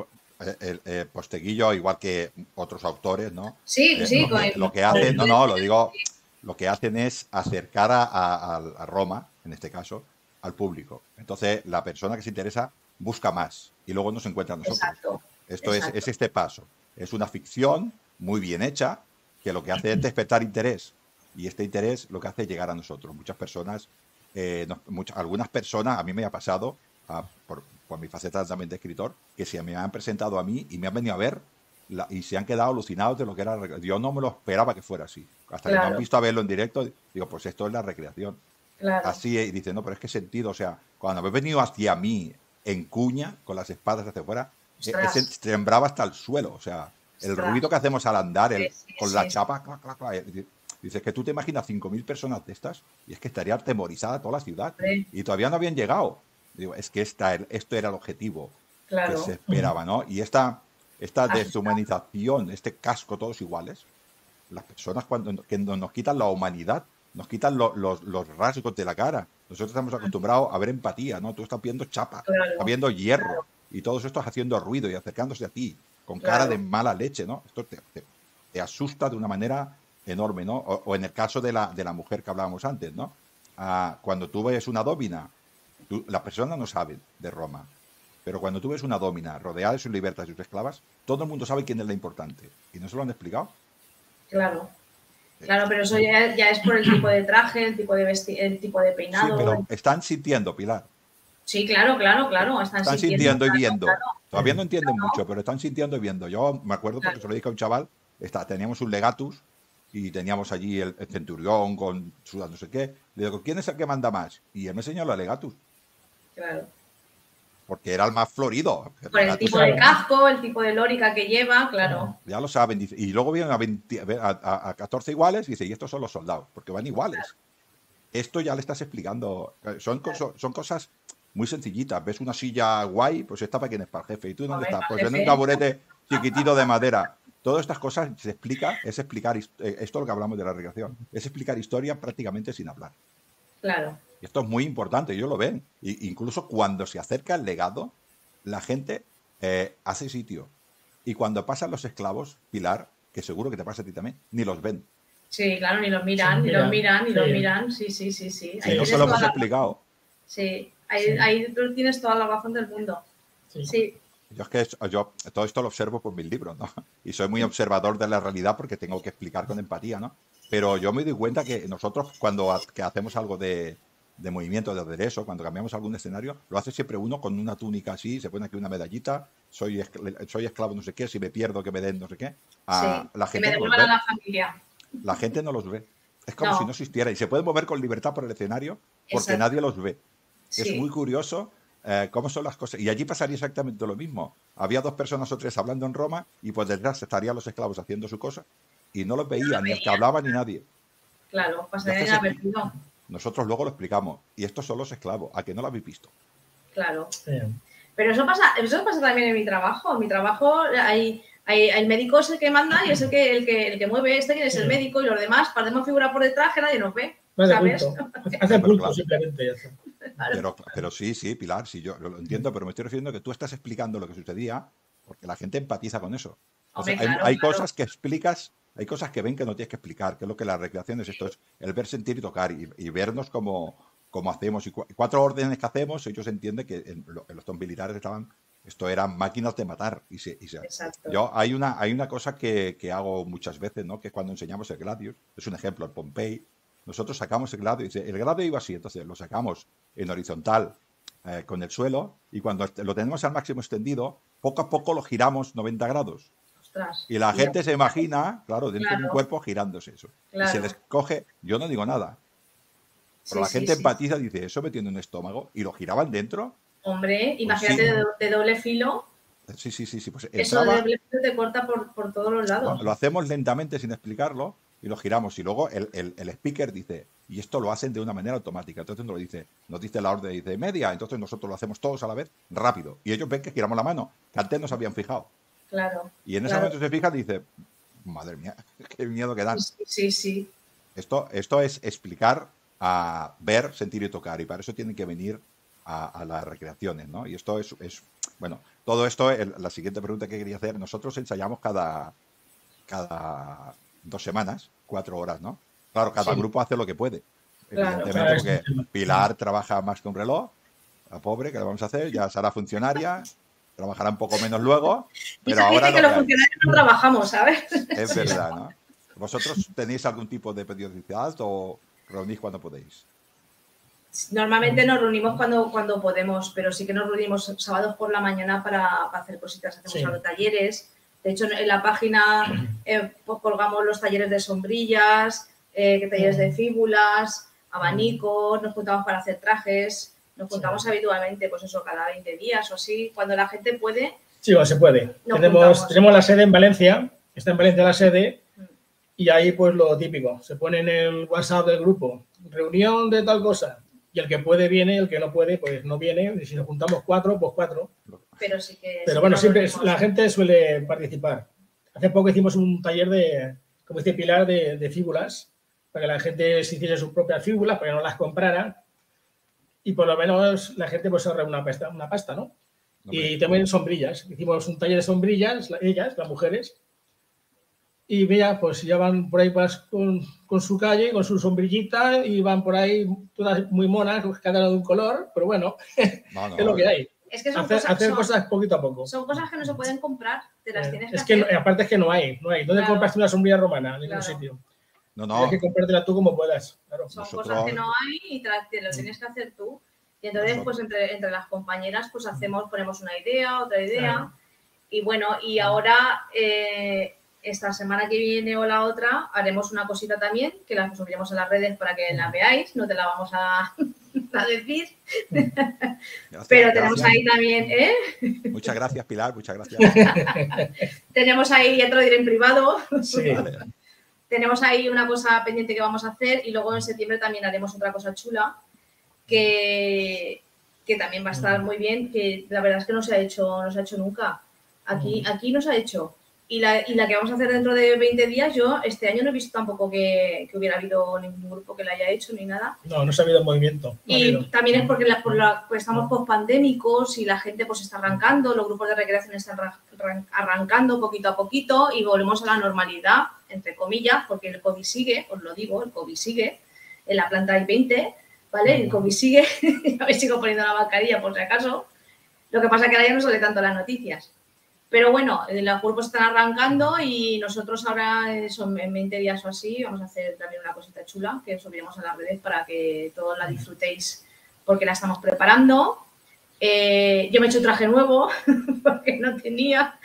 el, el Posteguillo, igual que otros autores, ¿no? Sí, eh, sí. Lo, Con que, el, lo que hacen, no, no, lo digo, lo que hacen es acercar a, a, a Roma, en este caso, al público. Entonces, la persona que se interesa busca más y luego nos encuentra a nosotros. Exacto, Esto exacto. Es, es este paso. Es una ficción muy bien hecha que lo que hace es despertar interés. Y este interés lo que hace es llegar a nosotros. Muchas personas, eh, no, muchas, algunas personas, a mí me ha pasado, a, por, por mi faceta también de escritor, que se me han presentado a mí y me han venido a ver la, y se han quedado alucinados de lo que era la recreación. Yo no me lo esperaba que fuera así. Hasta claro. que me han visto a verlo en directo, digo, pues esto es la recreación. Claro. Así, y dice, no, pero es que sentido, o sea, cuando habéis venido hacia mí en cuña, con las espadas hacia afuera, ese temblaba hasta el suelo, o sea, el Ostras. ruido que hacemos al andar, el, sí, sí, con sí. la chapa, clac, clac, clac, dices que tú te imaginas cinco mil personas de estas y es que estaría atemorizada toda la ciudad sí. y todavía no habían llegado. Digo, es que esta, esto era el objetivo claro. que se esperaba, ¿no? Y esta, esta deshumanización, este casco todos iguales, las personas cuando que nos quitan la humanidad, nos quitan lo, los, los rasgos de la cara. Nosotros estamos acostumbrados a ver empatía, ¿no? Tú estás viendo chapa, claro. estás viendo hierro claro. y todos estos haciendo ruido y acercándose a ti con claro. cara de mala leche, ¿no? Esto te, te, te asusta de una manera enorme, ¿no? O, o en el caso de la, de la mujer que hablábamos antes, ¿no? Ah, cuando tú ves una dómina, tú, las personas no saben de Roma, pero cuando tú ves una dómina rodeada de sus libertas y sus esclavas, todo el mundo sabe quién es la importante. ¿Y no se lo han explicado? Claro. Claro, pero eso ya, ya es por el tipo de traje, el tipo de vesti el tipo de peinado. Sí, pero están sintiendo, Pilar. Sí, claro, claro, claro. Están, están sintiendo, sintiendo y claro, viendo. Claro. Todavía no entienden claro. mucho, pero están sintiendo y viendo. Yo me acuerdo porque claro. se lo dije a un chaval, está, teníamos un legatus y teníamos allí el, el centurión con su no sé qué. Le digo, ¿quién es el que manda más? Y él me enseñó la legatus. Claro. Porque era el más florido. El Por el tipo de casco, el tipo de lórica que lleva, claro. Ya lo saben. Dice, y luego vienen a, veinte, a, a, a catorce iguales y dice, y estos son los soldados, porque van iguales. Claro. Esto ya le estás explicando. Son, claro. son cosas muy sencillitas. Ves una silla guay, pues esta para quién es, para el jefe. ¿Y tú dónde estás? Pues en un taburete chiquitito de madera. Todas estas cosas se explica, es explicar, esto es lo que hablamos de la recreación, es explicar historia prácticamente sin hablar. Claro. Y esto es muy importante, ellos lo ven. Y incluso cuando se acerca el legado, la gente eh, hace sitio. Y cuando pasan los esclavos, Pilar, que seguro que te pasa a ti también, ni los ven. Sí, claro, ni los miran, sí, ni los miran, ni sí. los miran. Sí, sí, sí, sí. sí no se lo hemos explicado. Sí, ahí, sí, ahí tú tienes toda la razón del mundo. Sí. sí. Yo es que yo todo esto lo observo por mis libros, ¿no? Y soy muy observador de la realidad porque tengo que explicar con empatía, ¿no? Pero yo me doy cuenta que nosotros cuando que hacemos algo de, de movimiento de aderezo, cuando cambiamos algún escenario, lo hace siempre uno con una túnica así, se pone aquí una medallita, soy, soy esclavo no sé qué, si me pierdo que me den no sé qué. A, sí, la gente que me no los ve. A la familia. La gente no los ve. Es como no. si no existiera. Y se pueden mover con libertad por el escenario porque Exacto. nadie los ve. Sí. Es muy curioso eh, cómo son las cosas. Y allí pasaría exactamente lo mismo. Había dos personas o tres hablando en Roma y pues detrás estarían los esclavos haciendo su cosa y no los veían, no ni el que hablaba ni nadie. Claro, pasaría inadvertido. Nosotros luego lo explicamos. Y estos son los esclavos. ¿A que no lo habéis visto? Claro. Sí. Pero eso pasa, eso pasa también en mi trabajo. En mi trabajo hay... El médico es el que manda y es el que, el que, el que mueve este, que es el médico, y los demás, parecemos figura por detrás que nadie nos ve. ¿Sabes? Hace culto, claro. simplemente. Ya está. Pero, pero sí, sí, Pilar, sí, yo lo entiendo, pero me estoy refiriendo a que tú estás explicando lo que sucedía porque la gente empatiza con eso. O sea, Hombre, hay claro, hay claro. cosas que explicas, hay cosas que ven que no tienes que explicar, que es lo que la recreación es esto, es el ver, sentir y tocar y, y vernos como, como hacemos. Y cu cuatro órdenes que hacemos, ellos entienden que en, en los dos militares estaban... Esto eran máquinas de matar. Y se, y se, yo hay una, hay una cosa que, que hago muchas veces, ¿no? Que es cuando enseñamos el Gladius. Es un ejemplo, el Pompey. Nosotros sacamos el Gladius. El Gladius iba así, entonces lo sacamos en horizontal eh, con el suelo y cuando lo tenemos al máximo extendido, poco a poco lo giramos noventa grados. Ostras, y la tío. gente se imagina, claro, dentro claro. de un cuerpo girándose eso. Claro. Y se les coge, yo no digo nada. Pero Sí, la sí, gente sí. empatiza, dice, eso me tiene un estómago, y lo giraban dentro. Hombre, Pues imagínate sí. de, de doble filo. Sí, sí, sí, sí. Pues Eso de entraba, doble filo te corta por, por todos los lo, lados. lo hacemos lentamente sin explicarlo y lo giramos. Y luego el, el, el speaker dice, y esto lo hacen de una manera automática. Entonces nos lo dice, nos dice la orden, dice media. Entonces nosotros lo hacemos todos a la vez, rápido. Y ellos ven que giramos la mano, que antes no se habían fijado. Claro. Y en ese claro. momento se fijan y dice, madre mía, qué miedo que dan. Sí, sí, sí. Esto, esto es explicar a ver, sentir y tocar. Y para eso tienen que venir a, a las recreaciones, ¿no? Y esto es, es bueno, todo esto, el, la siguiente pregunta que quería hacer, nosotros ensayamos cada, cada dos semanas, cuatro horas, ¿no? Claro, cada Sí. grupo hace lo que puede. Claro, Evidentemente, claro, porque es un tema. Pilar trabaja más que un reloj, la pobre, ¿qué le vamos a hacer? Ya será funcionaria, trabajará un poco menos luego, pero Isa ahora dice que lo los que hay. funcionarios no trabajamos, ¿sabes? Es verdad, ¿no? ¿Vosotros tenéis algún tipo de periodicidad o reunís cuando podéis? Normalmente nos reunimos cuando, cuando podemos, pero sí que nos reunimos sábados por la mañana para, para hacer cositas. Hacemos Sí. algo, talleres. De hecho, en la página eh, pues colgamos los talleres de sombrillas, eh, talleres de fíbulas, abanicos, nos juntamos para hacer trajes, nos juntamos Sí. habitualmente, pues eso, cada veinte días o así. Cuando la gente puede, Sí, bueno, se puede. Nos Tenemos, juntamos. tenemos la sede en Valencia, está en Valencia la sede, y ahí pues lo típico, se pone en el WhatsApp del grupo, reunión de tal cosa, y el que puede viene, el que no puede pues no viene, y si nos juntamos cuatro, pues cuatro. pero sí que... sí Pero que bueno, nos siempre reunimos. la gente suele participar. Hace poco hicimos un taller de, como dice Pilar, de, de fíbulas, para que la gente se hiciese sus propias fíbulas, para que no las comprara, y por lo menos la gente pues ahorra una pasta, una pasta, ¿no? Hombre, Y también sombrillas. Hicimos un taller de sombrillas, la- ellas, las mujeres. Y mira, pues ya van por ahí pues, con, con su calle, con su sombrillita, y van por ahí todas muy monas, cada una de un color, pero bueno, no, no, es lo que hay. Es que son, Hacer, cosas, hacer son, cosas poquito a poco. son cosas que no se pueden comprar, te las Eh, tienes que es que hacer. no- aparte es que no hay, no hay. ¿Dónde Claro. compraste una sombrilla romana? En ningún Claro. sitio. no, Tienes no. que comprártela tú como puedas. Claro. Son Nosotros- cosas que no hay y te, las- te lo tienes que hacer tú. Y entonces, Nosotros- pues entre, entre las compañeras, pues hacemos, ponemos una idea, otra idea. Claro. Y bueno, y ahora, eh, esta semana que viene o la otra, haremos una cosita también, que la subiremos a las redes para que la veáis, no te la vamos a, a decir. Gracias, Pero tenemos gracias. ahí también, ¿eh? Muchas gracias, Pilar, muchas gracias. Tenemos ahí, ya te lo diré en privado, Sí. Vale. tenemos ahí una cosa pendiente que vamos a hacer y luego en septiembre también haremos otra cosa chula que, que también va a estar muy bien, que la verdad es que no se ha hecho, no se ha hecho nunca. Aquí, aquí no se ha hecho. Y la, y la que vamos a hacer dentro de veinte días, yo este año no he visto tampoco que, que hubiera habido ningún grupo que la haya hecho ni nada. No, no se ha habido movimiento. No ha Y habido. también es porque la, por la, pues estamos post-pandémicos y la gente pues está arrancando, los grupos de recreación están ra- arran- arrancando poquito a poquito y volvemos a la normalidad, entre comillas, porque el COVID sigue, os lo digo, el COVID sigue, en la planta hay veinte, ¿vale? El COVID sigue, ya me sigo poniendo la mascarilla por si acaso. Lo que pasa es que ahora ya no sale tanto las noticias. Pero bueno, eh, los grupos están arrancando y nosotros ahora, eh, son en veinte días o así, vamos a hacer también una cosita chula que subiremos a las redes para que todos la disfrutéis porque la estamos preparando. Eh, yo me he hecho un traje nuevo porque no tenía.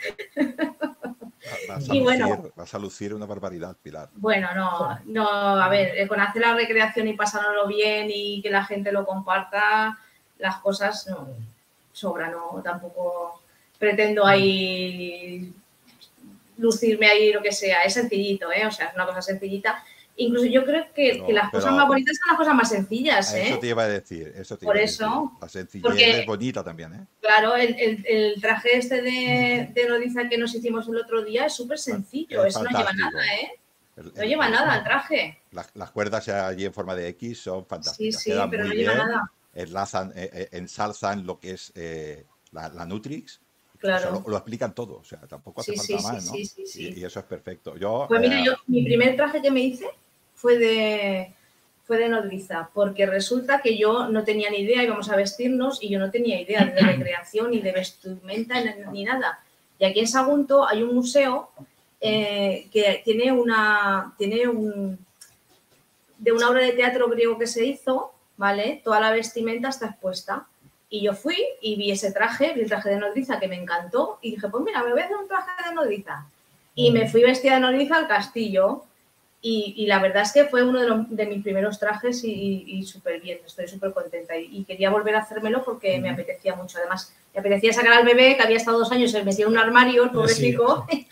Vas a, Y lucir, bueno. vas a lucir una barbaridad, Pilar. Bueno, no, no, a ver, eh, con hacer la recreación y pasárnoslo bien y que la gente lo comparta, las cosas no sobran, no, tampoco pretendo ahí lucirme ahí lo que sea, es sencillito, ¿eh? O sea, es una cosa sencillita. Incluso yo creo que, Pero- que las pero- cosas más bonitas son las cosas más sencillas, ¿eh? Eso te iba a decir, eso te Por iba a eso, decir. La sencillez porque- es bonita también, ¿eh? Claro, el, el- el traje este de, de nodiza que nos hicimos el otro día es súper sencillo, Es eso no lleva fantástico. nada, ¿eh? El- No el- lleva el- nada el traje. Las, las cuerdas allí en forma de X son Sí, fantásticas. sí, Quedan pero muy no lleva bien, nada. enlazan, eh, eh, ensalzan lo que es eh, la, la Nutrix. Claro. O sea, lo, lo explican todo, o sea, tampoco hace Sí, falta sí, más, sí, ¿no? sí, sí, sí. Y, y eso es perfecto. Yo, Pues mira, eh, yo, mi primer traje que me hice fue de, fue de nodriza, porque resulta que yo no tenía ni idea, íbamos a vestirnos y yo no tenía idea de recreación ni de vestimenta ni, ni nada. Y aquí en Sagunto hay un museo eh, que tiene una, tiene un, de una obra de teatro griego que se hizo, ¿vale? Toda la vestimenta está expuesta. Y yo fui y vi ese traje, vi el traje de nodriza que me encantó y dije, pues mira, me voy a hacer un traje de nodriza. Y me fui vestida de nodriza al castillo Y, y la verdad es que fue uno de, los, de mis primeros trajes y, y, y súper bien, estoy súper contenta. Y, y quería volver a hacérmelo porque me apetecía mucho. Además, me apetecía sacar al bebé, que había estado dos años metido en un armario, el pobrecito. Sí.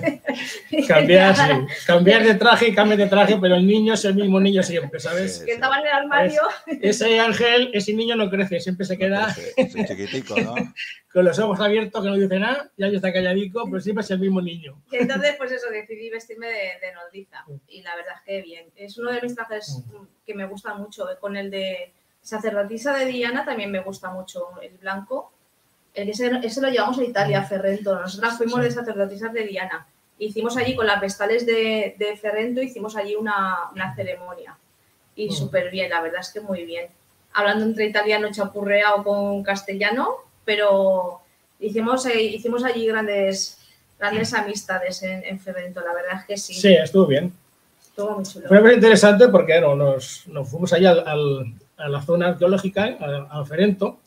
cambiar, sí. cambiar de traje y cambiar de traje, pero el niño es el mismo niño siempre, ¿sabes? Sí, que estaba en el armario. Es, ese ángel, ese niño no crece, siempre se queda ese chiquitico, ¿no? con los ojos abiertos, que no dice nada, ya está calladico, pero siempre es el mismo niño. Y entonces, pues eso, decidí vestirme de, de nodriza. Y la verdad es que bien. Es uno de mis trajes que me gusta mucho. Con el de sacerdotisa de Diana también me gusta mucho, el blanco. El ese, ese lo llevamos a Italia, a Ferrento. Nosotras fuimos de sacerdotisas de Diana. Hicimos allí con las vestales de, de Ferrento, hicimos allí una, una ceremonia. Y súper bien, la verdad es que muy bien. Hablando entre italiano chapurreado con castellano, pero hicimos, eh, hicimos allí grandes, grandes amistades en, en Ferrento, la verdad es que sí. Sí, estuvo bien. Estuvo muy chulo. Fue muy interesante porque no, nos, nos fuimos allá al, al, a la zona arqueológica, al, al Ferrento,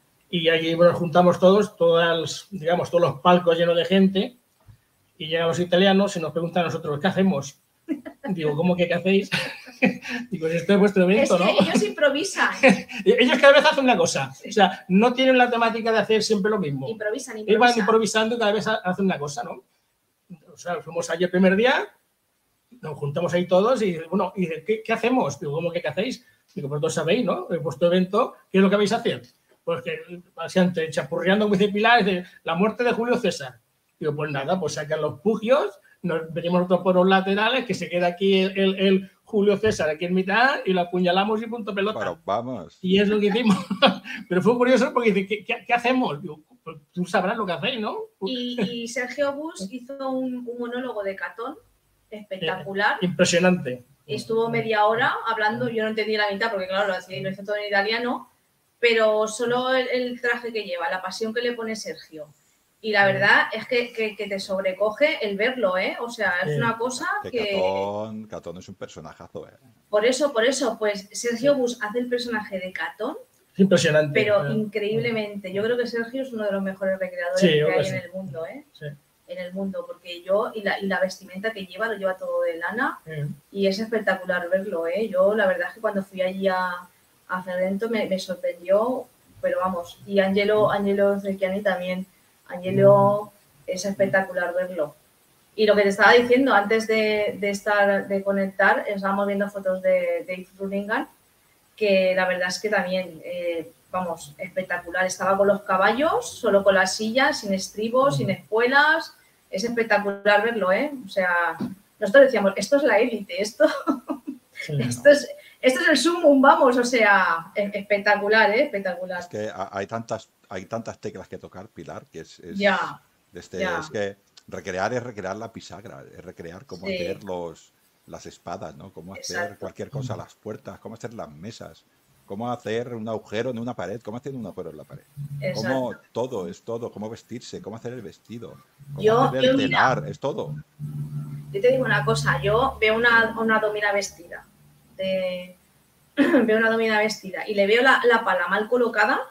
y allí nos juntamos todos, todas, digamos, todos los palcos llenos de gente, y llegan los italianos y nos preguntan a nosotros, ¿qué hacemos? Digo, ¿cómo que qué hacéis? Digo, esto es vuestro evento, es que ¿no? ellos improvisan. Ellos cada vez hacen una cosa. O sea, no tienen la temática de hacer siempre lo mismo. Improvisan, improvisan. Iban improvisando y cada vez hacen una cosa, ¿no? O sea, fuimos allí el primer día, nos juntamos ahí todos y, bueno, y ¿qué, qué hacemos? Digo, ¿cómo que qué hacéis? Digo, pues todos sabéis, ¿no? En vuestro evento, ¿qué es lo que vais a hacer? Pues que, así antes, chapurreando, como dice Pilar, de la muerte de Julio César. Digo, pues nada, pues sacan los pugios, nos venimos nosotros por los laterales, que se queda aquí el, el, el Julio César aquí en mitad y lo apuñalamos y punto pelota. Pero vamos. Y es lo que hicimos. Pero fue curioso porque dice, ¿qué, qué, qué hacemos? Digo, pues tú sabrás lo que hacéis, ¿no? Y, y Sergio Bus hizo un, un monólogo de Catón espectacular. Eh, impresionante. Estuvo media hora hablando, yo no entendí la mitad porque claro, lo hizo todo en italiano, pero solo el, el traje que lleva, la pasión que le pone Sergio. Y la verdad es que, que, que te sobrecoge el verlo, ¿eh? O sea, es una cosa que... que... Catón, Catón es un personajazo, ¿eh? Por eso, por eso, pues Sergio Bus hace el personaje de Catón. Es impresionante. Pero ¿eh? increíblemente. Yo creo que Sergio es uno de los mejores recreadores sí, que hay sí. en el mundo, ¿eh? Sí. En el mundo, porque yo, y la, y la vestimenta que lleva, lo lleva todo de lana, sí. Y es espectacular verlo, ¿eh? Yo, la verdad es que cuando fui allí a, a Ferrento me, me sorprendió, pero vamos, y Angelo, Angelo Zecchiani también. Angelo es espectacular verlo. Y lo que te estaba diciendo, antes de, de estar, de conectar, estábamos viendo fotos de Dave Rudingan, que la verdad es que también, eh, vamos, espectacular. Estaba con los caballos, solo con las sillas, sin estribos, sin espuelas. Es espectacular verlo, ¿eh? O sea, nosotros decíamos, esto es la élite, esto, sí, esto, es, esto es el sumum, vamos, o sea, espectacular, ¿eh? Espectacular. Es que hay tantas, hay tantas teclas que tocar, Pilar, que es, es, ya, este, ya. es que recrear es recrear la pisagra, es recrear cómo sí. hacer los, las espadas, ¿no? Cómo hacer Exacto. cualquier cosa, las puertas, cómo hacer las mesas, cómo hacer un agujero en una pared, cómo hacer un agujero en la pared. Exacto. Cómo todo, es todo, cómo vestirse, cómo hacer el vestido, cómo yo, hacer el yo, telar, mira, es todo. Yo te digo una cosa, yo veo una, una domina vestida, de, veo una domina vestida y le veo la, la pala mal colocada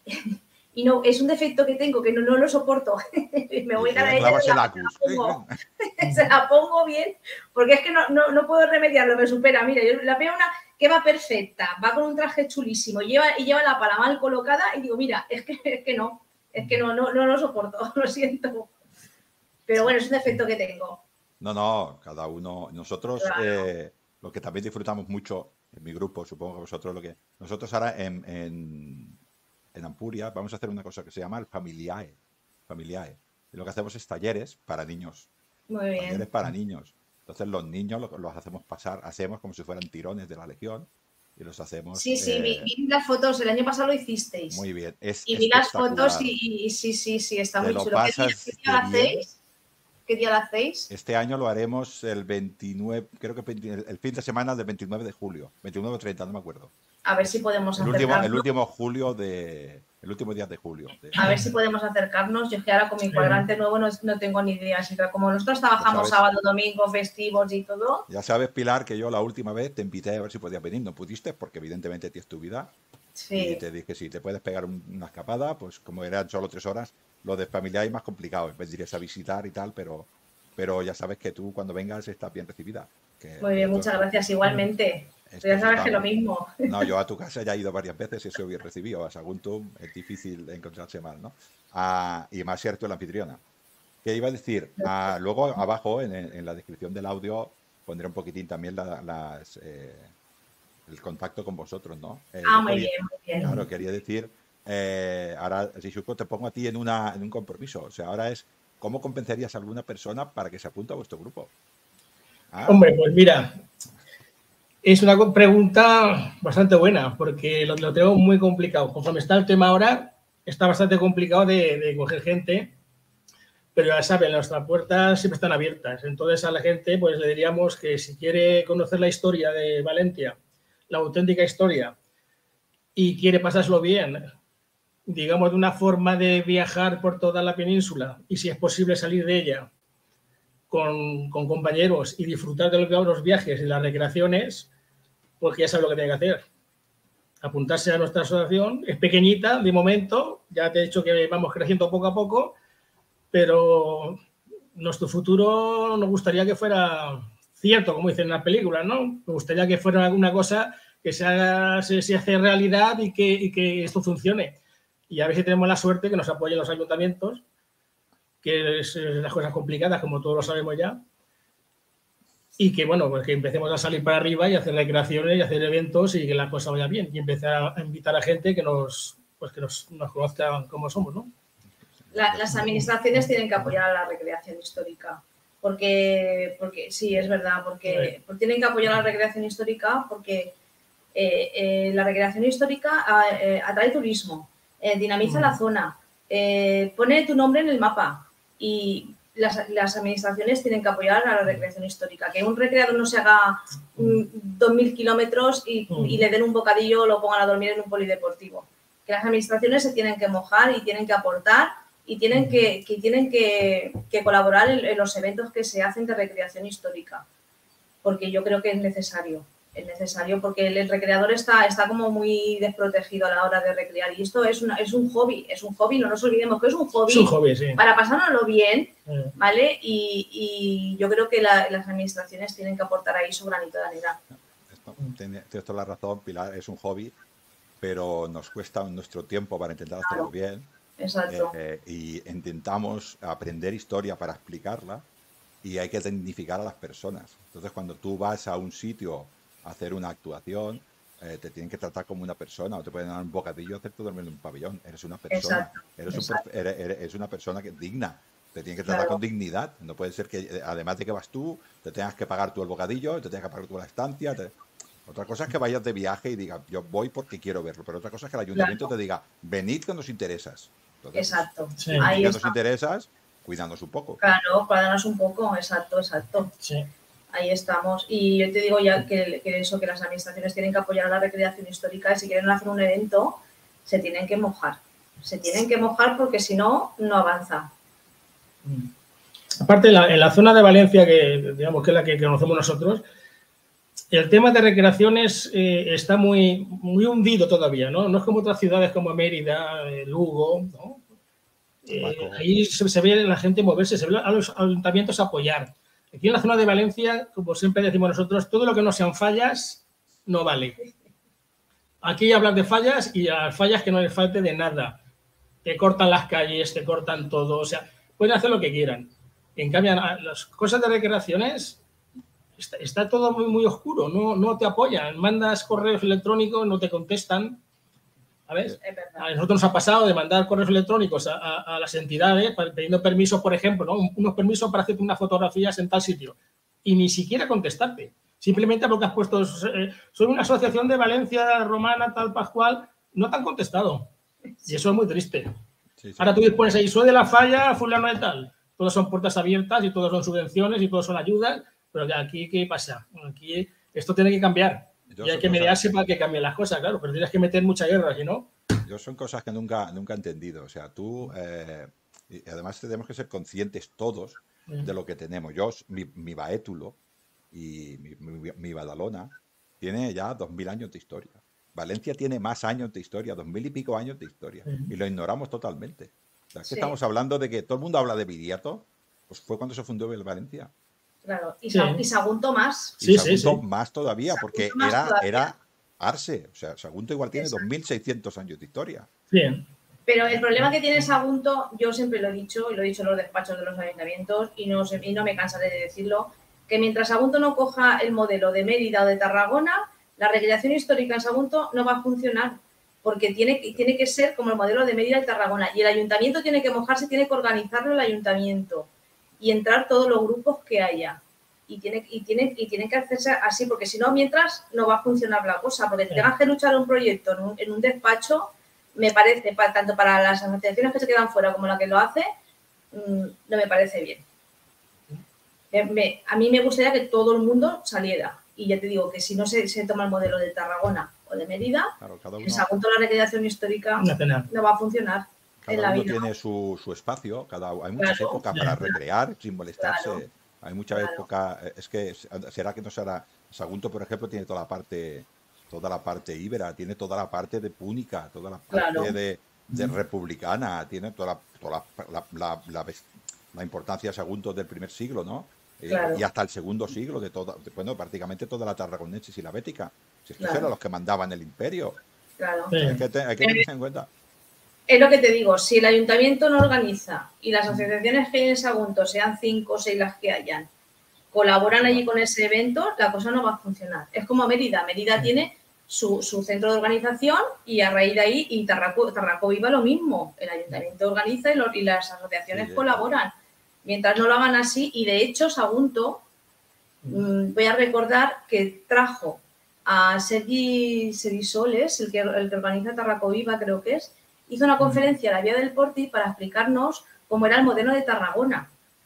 y no, es un defecto que tengo que no, no lo soporto. Me voy a ella y se la, pongo, se la pongo bien porque es que no, no, no puedo remediarlo, me supera. Mira, yo la veo una que va perfecta, va con un traje chulísimo, lleva, y lleva la pala mal colocada y digo, mira, es que, es que no, es que no, no, no lo soporto, lo siento. Pero bueno, es un defecto que tengo. No, no, cada uno. Nosotros, claro. eh, lo que también disfrutamos mucho en mi grupo, supongo que vosotros lo que... Nosotros ahora en, en, en Ampuria vamos a hacer una cosa que se llama el Familiae. Familiae. Y lo que hacemos es talleres para niños. Muy bien. Talleres para niños. Entonces los niños los, los hacemos pasar, hacemos como si fueran tirones de la Legión y los hacemos... Sí, sí, eh, vi, vi las fotos, el año pasado lo hicisteis. Muy bien. Es y vi las fotos y, y, y sí, sí, sí, está Te muy chulo. pasas ¿Qué día, qué día lo hacéis? ¿Qué día lo hacéis? Este año lo haremos el veintinueve, creo que el fin de semana del veintinueve de julio, veintinueve o treinta, no me acuerdo. A ver si podemos el último, acercarnos. el último julio de, el último día de julio. De... A ver si podemos acercarnos. Yo es que ahora con mi cuadrante nuevo no, no tengo ni idea. Así que como nosotros trabajamos sábado, domingo, festivos y todo. Ya sabes, Pilar, que yo la última vez te invité a ver si podías venir. No pudiste porque evidentemente tienes tu vida. Sí. Y te dije, si te puedes pegar un, una escapada, pues como eran solo tres horas, lo de familiar es más complicado. Vendrías a visitar y tal, pero... Pero ya sabes que tú cuando vengas estás bien recibida. Que Muy bien, muchas gracias. Igualmente. Tú ya sabes que lo mismo. No, yo a tu casa ya he ido varias veces y soy bien recibido. A Saguntum es difícil encontrarse mal, ¿no? Ah, y más cierto la anfitriona. ¿Qué iba a decir? Ah, luego abajo, en, en la descripción del audio, pondré un poquitín también la, las, eh, el contacto con vosotros, ¿no? Eh, ah, muy quería, bien, muy bien. Claro, quería decir, eh, ahora, Shishuko, te pongo a ti en, una, en un compromiso. O sea, ahora es, ¿cómo convencerías a alguna persona para que se apunte a vuestro grupo? Ah. Hombre, pues mira, es una pregunta bastante buena, porque lo, lo tengo muy complicado. Conforme está el tema ahora, está bastante complicado de, de coger gente, pero ya saben, nuestras puertas siempre están abiertas. Entonces a la gente pues le diríamos que si quiere conocer la historia de Valencia, la auténtica historia, y quiere pasárselo bien, digamos de una forma de viajar por toda la península, y si es posible salir de ella con, con compañeros y disfrutar de los viajes y las recreaciones, pues ya sabe lo que tiene que hacer. Apuntarse a nuestra asociación, es pequeñita de momento, ya te he dicho que vamos creciendo poco a poco, pero nuestro futuro nos gustaría que fuera cierto, como dicen en las películas, ¿no? Me gustaría que fuera alguna cosa que se, haga, se, se hace realidad y que, y que esto funcione. Y a ver si tenemos la suerte que nos apoyen los ayuntamientos, que es las cosas complicadas, como todos lo sabemos ya, y que, bueno, pues que empecemos a salir para arriba y hacer recreaciones y hacer eventos y que la cosa vaya bien. Y empezar a invitar a gente que nos, pues que nos, nos conozcan como somos, ¿no? La, las administraciones tienen que apoyar a la recreación histórica, porque, porque sí, es verdad, porque, sí. porque tienen que apoyar a la recreación histórica porque eh, eh, la recreación histórica eh, atrae turismo, eh, dinamiza mm. la zona, eh, pone tu nombre en el mapa y las, las administraciones tienen que apoyar a la recreación histórica. Que un recreador no se haga dos mil kilómetros y, mm. y le den un bocadillo o lo pongan a dormir en un polideportivo. Que las administraciones se tienen que mojar y tienen que aportar y tienen que, que, tienen que, que colaborar en, en los eventos que se hacen de recreación histórica, porque yo creo que es necesario, es necesario porque el, el recreador está, está como muy desprotegido a la hora de recrear y esto es, una, es un hobby, es un hobby, no nos olvidemos que es un hobby, es un hobby sí. para pasárnoslo bien, ¿vale? Y, y yo creo que la, las administraciones tienen que aportar ahí su granito de arena. Tienes toda la razón, Pilar, es un hobby, pero nos cuesta nuestro tiempo para intentar hacerlo claro. bien. Exacto. Eh, eh, y intentamos aprender historia para explicarla y hay que dignificar a las personas. Entonces, cuando tú vas a un sitio a hacer una actuación, eh, te tienen que tratar como una persona o te pueden dar un bocadillo y hacerte dormir en un pabellón. Eres una persona, exacto, eres, exacto. Un, eres, eres una persona que digna. Te tienen que tratar claro. con dignidad. No puede ser que, además de que vas tú, te tengas que pagar tú el bocadillo, te tengas que pagar tú la estancia. Te... Otra cosa es que vayas de viaje y digas, yo voy porque quiero verlo. Pero otra cosa es que el ayuntamiento claro. te diga, venid que nos interesas. Entonces, exacto. Sí. Ahí nos interesas, cuidándonos un poco. Claro, cuidándonos un poco, exacto, exacto. Sí. Ahí estamos. Y yo te digo ya que, que eso, que las administraciones tienen que apoyar a la recreación histórica y si quieren hacer un evento, se tienen que mojar. Se tienen que mojar porque si no, no avanza. Aparte, en la, en la zona de Valencia, que digamos que es la que conocemos nosotros, el tema de recreaciones eh, está muy, muy hundido todavía, ¿no? No es como otras ciudades como Mérida, eh, Lugo, ¿no? Eh, ahí se, se ve la gente moverse, se ve a los ayuntamientos apoyar. Aquí en la zona de Valencia, como siempre decimos nosotros, todo lo que no sean fallas no vale. Aquí hablan de fallas y a fallas que no les falte de nada. Te cortan las calles, te cortan todo, o sea, pueden hacer lo que quieran. En cambio, las cosas de recreaciones... Está, está todo muy, muy oscuro, no, no te apoyan, mandas correos electrónicos, no te contestan. ¿Sabes? A nosotros nos ha pasado de mandar correos electrónicos a, a, a las entidades pidiendo permisos, por ejemplo, ¿no? unos permisos para hacerte unas fotografías en tal sitio y ni siquiera contestarte. Simplemente porque has puesto, eh, soy una asociación de Valencia Romana, tal Pascual, no te han contestado. Y eso es muy triste. Sí, sí. Ahora tú pones ahí, soy de la falla, fulano de tal. Todas son puertas abiertas y todas son subvenciones y todas son ayudas. Pero aquí, ¿qué pasa? Aquí esto tiene que cambiar. Yo y hay que mediarse cosas... para que cambien las cosas, claro. Pero tienes que meter mucha guerra, si no... Yo son cosas que nunca, nunca he entendido. O sea, tú... Eh, y además tenemos que ser conscientes todos mm. de lo que tenemos. Yo, mi, mi Baétulo y mi, mi, mi Badalona tiene ya dos mil años de historia. Valencia tiene más años de historia, dos mil y pico años de historia. Mm. Y lo ignoramos totalmente. O sea, es que sí. Estamos hablando de que todo el mundo habla de Viriato. Pues fue cuando se fundó el Valencia. Claro, y, Sí. Sa- y Sagunto más. Y Sí, sí, Sagunto sí. más todavía, Sagunto porque más era, todavía. era Arce. O sea, Sagunto igual tiene Exacto. dos mil seiscientos años de historia. Sí. Pero el problema que tiene Sagunto, yo siempre lo he dicho, y lo he dicho en los despachos de los ayuntamientos, y no, sé- y no me cansaré de decirlo, que mientras Sagunto no coja el modelo de Mérida o de Tarragona, la recreación histórica en Sagunto no va a funcionar, porque tiene, que- tiene que ser como el modelo de Mérida y Tarragona. Y el ayuntamiento tiene que mojarse, tiene que organizarlo el ayuntamiento y entrar todos los grupos que haya. Y tiene, y, tiene, y tiene que hacerse así, porque si no, mientras no va a funcionar la cosa, porque Sí. tengas que luchar un proyecto en un, en un despacho, me parece, para, tanto para las asociaciones que se quedan fuera como la que lo hace, mmm, no me parece bien. Me, me, a mí me gustaría que todo el mundo saliera. Y ya te digo que si no se, se toma el modelo de Tarragona o de Mérida, Claro, cada en uno, Sagunto la recreación histórica Nacional. no va a funcionar en cada la uno vida. tiene su, su espacio, cada, hay muchas Claro, épocas sí, para claro. recrear sin molestarse. Claro, Hay muchas claro. épocas, eh, es que es- será que no será. Sagunto, por ejemplo, tiene toda la parte, toda la parte íbera, tiene toda la parte de púnica, toda la parte Claro. de, de republicana, tiene toda, la, toda la, la, la, la- la importancia de Sagunto del primer siglo, ¿no? Eh, Claro. y hasta el segundo siglo de toda, de- bueno, prácticamente toda la tarragonensis y la bética. Si estos Claro. eran los que mandaban el imperio. Claro. Sí. Hay que, te- hay que tener en cuenta. Es lo que te digo, si el ayuntamiento no organiza y las asociaciones que hay en Sagunto, sean cinco o seis las que hayan, colaboran allí con ese evento, la cosa no va a funcionar. Es como Mérida. Mérida Sí. tiene su, su centro de organización y a raíz de ahí, y Tarraco, Tarraco Viva lo mismo. El ayuntamiento organiza y, lo, y las asociaciones Sí, sí. colaboran. Mientras no lo hagan así, y de hecho Sagunto, mmm, voy a recordar que trajo a Sergi Serisoles, el que, el que organiza Tarraco Viva, creo que es, hizo una conferencia a la Vía del Porti para explicarnos cómo era el modelo de Tarragona.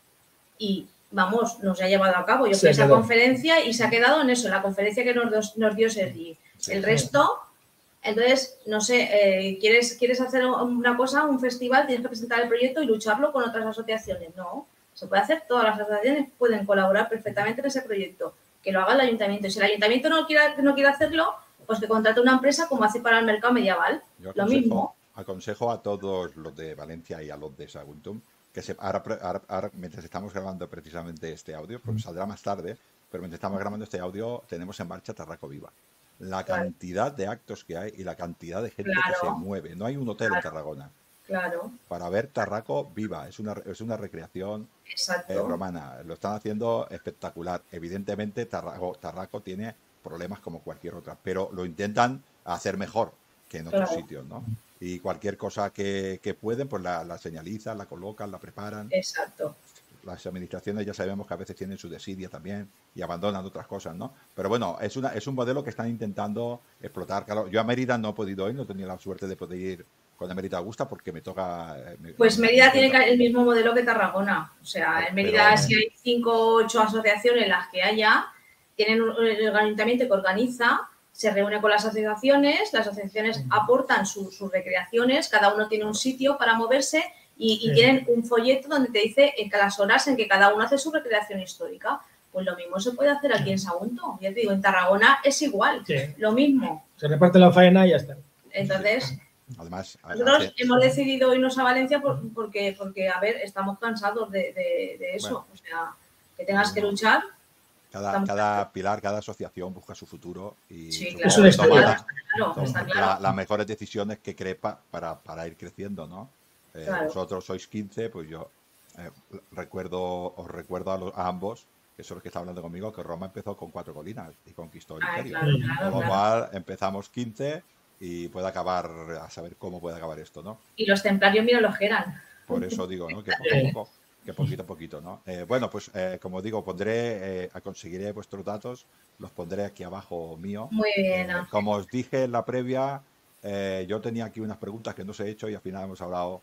Y vamos, nos ha llevado a cabo. Yo fui a esa quedó. conferencia y se ha quedado en eso, la conferencia que nos, nos dio Sergi. Sí, El sí. resto, entonces, no sé, eh, ¿quieres, ¿quieres hacer una cosa, un festival? Tienes que presentar el proyecto y lucharlo con otras asociaciones. No, se puede hacer, todas las asociaciones pueden colaborar perfectamente en ese proyecto. Que lo haga el ayuntamiento. Y si el ayuntamiento no quiere, no quiere hacerlo, pues que contrate una empresa como hace para el mercado medieval. Yo Lo aconsejo, mismo. aconsejo a todos los de Valencia y a los de Saguntum que se, ahora, pre- ahora- ahora, mientras estamos grabando precisamente este audio, porque saldrá más tarde, pero mientras estamos grabando este audio, tenemos en marcha Tarraco Viva. La Claro. cantidad de actos que hay y la cantidad de gente que se Claro. mueve. No hay un hotel en Tarragona Claro, para ver Tarraco Viva. Es una, es una recreación eh, exacto. romana. Lo están haciendo espectacular. Evidentemente, Tarraco, Tarraco tiene problemas como cualquier otra, pero lo intentan hacer mejor que en otros Claro. sitios, ¿no? Y cualquier cosa que, que pueden, pues la, la señalizan, la colocan, la preparan. Exacto. Las administraciones ya sabemos que a veces tienen su desidia también y abandonan otras cosas, ¿no? Pero bueno, es, una, es un modelo que están intentando explotar. Claro, yo a Mérida no he podido ir, no he tenido la suerte de poder ir con Mérida Augusta porque me toca... eh, me- Pues me- Mérida me tiene toca- el mismo modelo que Tarragona. O sea, Pero- en Mérida, pero- si hay cinco o ocho asociaciones, las que haya, tienen un, el ayuntamiento que organiza, se reúne con las asociaciones, las asociaciones aportan su- sus recreaciones, cada uno tiene un sitio para moverse y, y Sí. tienen un folleto donde te dice en las horas en que cada uno hace su recreación histórica. Pues lo mismo se puede hacer aquí en Sagunto. Ya te digo, en Tarragona es igual, Sí. lo mismo. Se reparte la faena y ya está. Entonces, Además, a- nosotros hace- hemos decidido irnos a Valencia por- porque, porque, a ver, estamos cansados de, de- de eso. Bueno. O sea, que tengas que Bueno. luchar. cada, estamos cada pilar, cada asociación busca su futuro y Sí, supongo claro, Es una que historia. toma claro, la- claro, toma está la- claro. las mejores decisiones que cree pa- para, para ir creciendo, ¿no? Eh, Claro. Vosotros sois quince, pues yo eh, recuerdo, os recuerdo a, los- a ambos, que son los que están hablando conmigo, que Roma empezó con cuatro colinas y conquistó el Ah, imperio. claro, Mm. claro, Con lo claro. cual empezamos quince y puede acabar, a saber cómo puede acabar esto, ¿no? Y los templarios, mira los que eran. Por eso digo, ¿no? Que poco a poco, que poquito a poquito, ¿no? Eh, bueno, pues eh, como digo, pondré, eh, conseguiré vuestros datos, los pondré aquí abajo mío. Muy bien, Eh, Ángel. como os dije en la previa, eh, yo tenía aquí unas preguntas que no os he hecho y al final hemos hablado,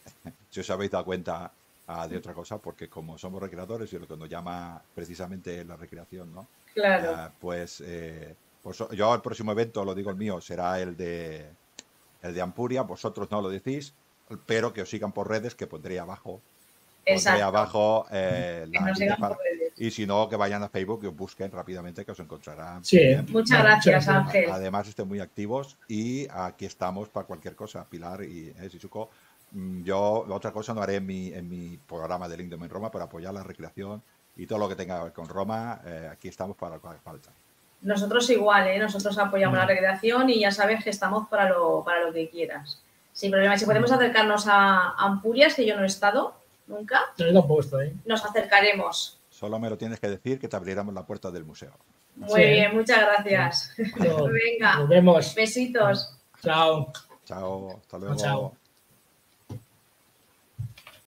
si os habéis dado cuenta, ah, de otra cosa, porque como somos recreadores y lo que nos llama precisamente la recreación, ¿no? Claro, Ah, pues, eh, pues yo el próximo evento, lo digo el mío, será el de el de Ampuria, vosotros no lo decís, pero que os sigan por redes, que pondré abajo. Pondré exacto. abajo eh, Que la nos línea sigan para- por redes. y si no, que vayan a Facebook y os busquen rápidamente, que os encontrarán. Sí. Bien. Muchas gracias, Muchas Ángel. Además, estén muy activos y aquí estamos para cualquier cosa. Pilar y eh, Shizuko, mm, yo otra cosa no haré en mi, en mi programa de LinkedIn en Roma para apoyar la recreación y todo lo que tenga que ver con Roma, eh, aquí estamos para lo que haga falta. Nosotros igual, ¿eh? Nosotros apoyamos la recreación y ya sabes que estamos para lo, para lo que quieras. Sin problema. Si podemos acercarnos a Ampurias, que yo no he estado nunca, Yo tampoco estoy. nos acercaremos. Solo me lo tienes que decir que te abriremos la puerta del museo. Muy Sí. bien, muchas gracias. Bueno, Venga, nos vemos. besitos. Chao. Chao, hasta luego. Chao.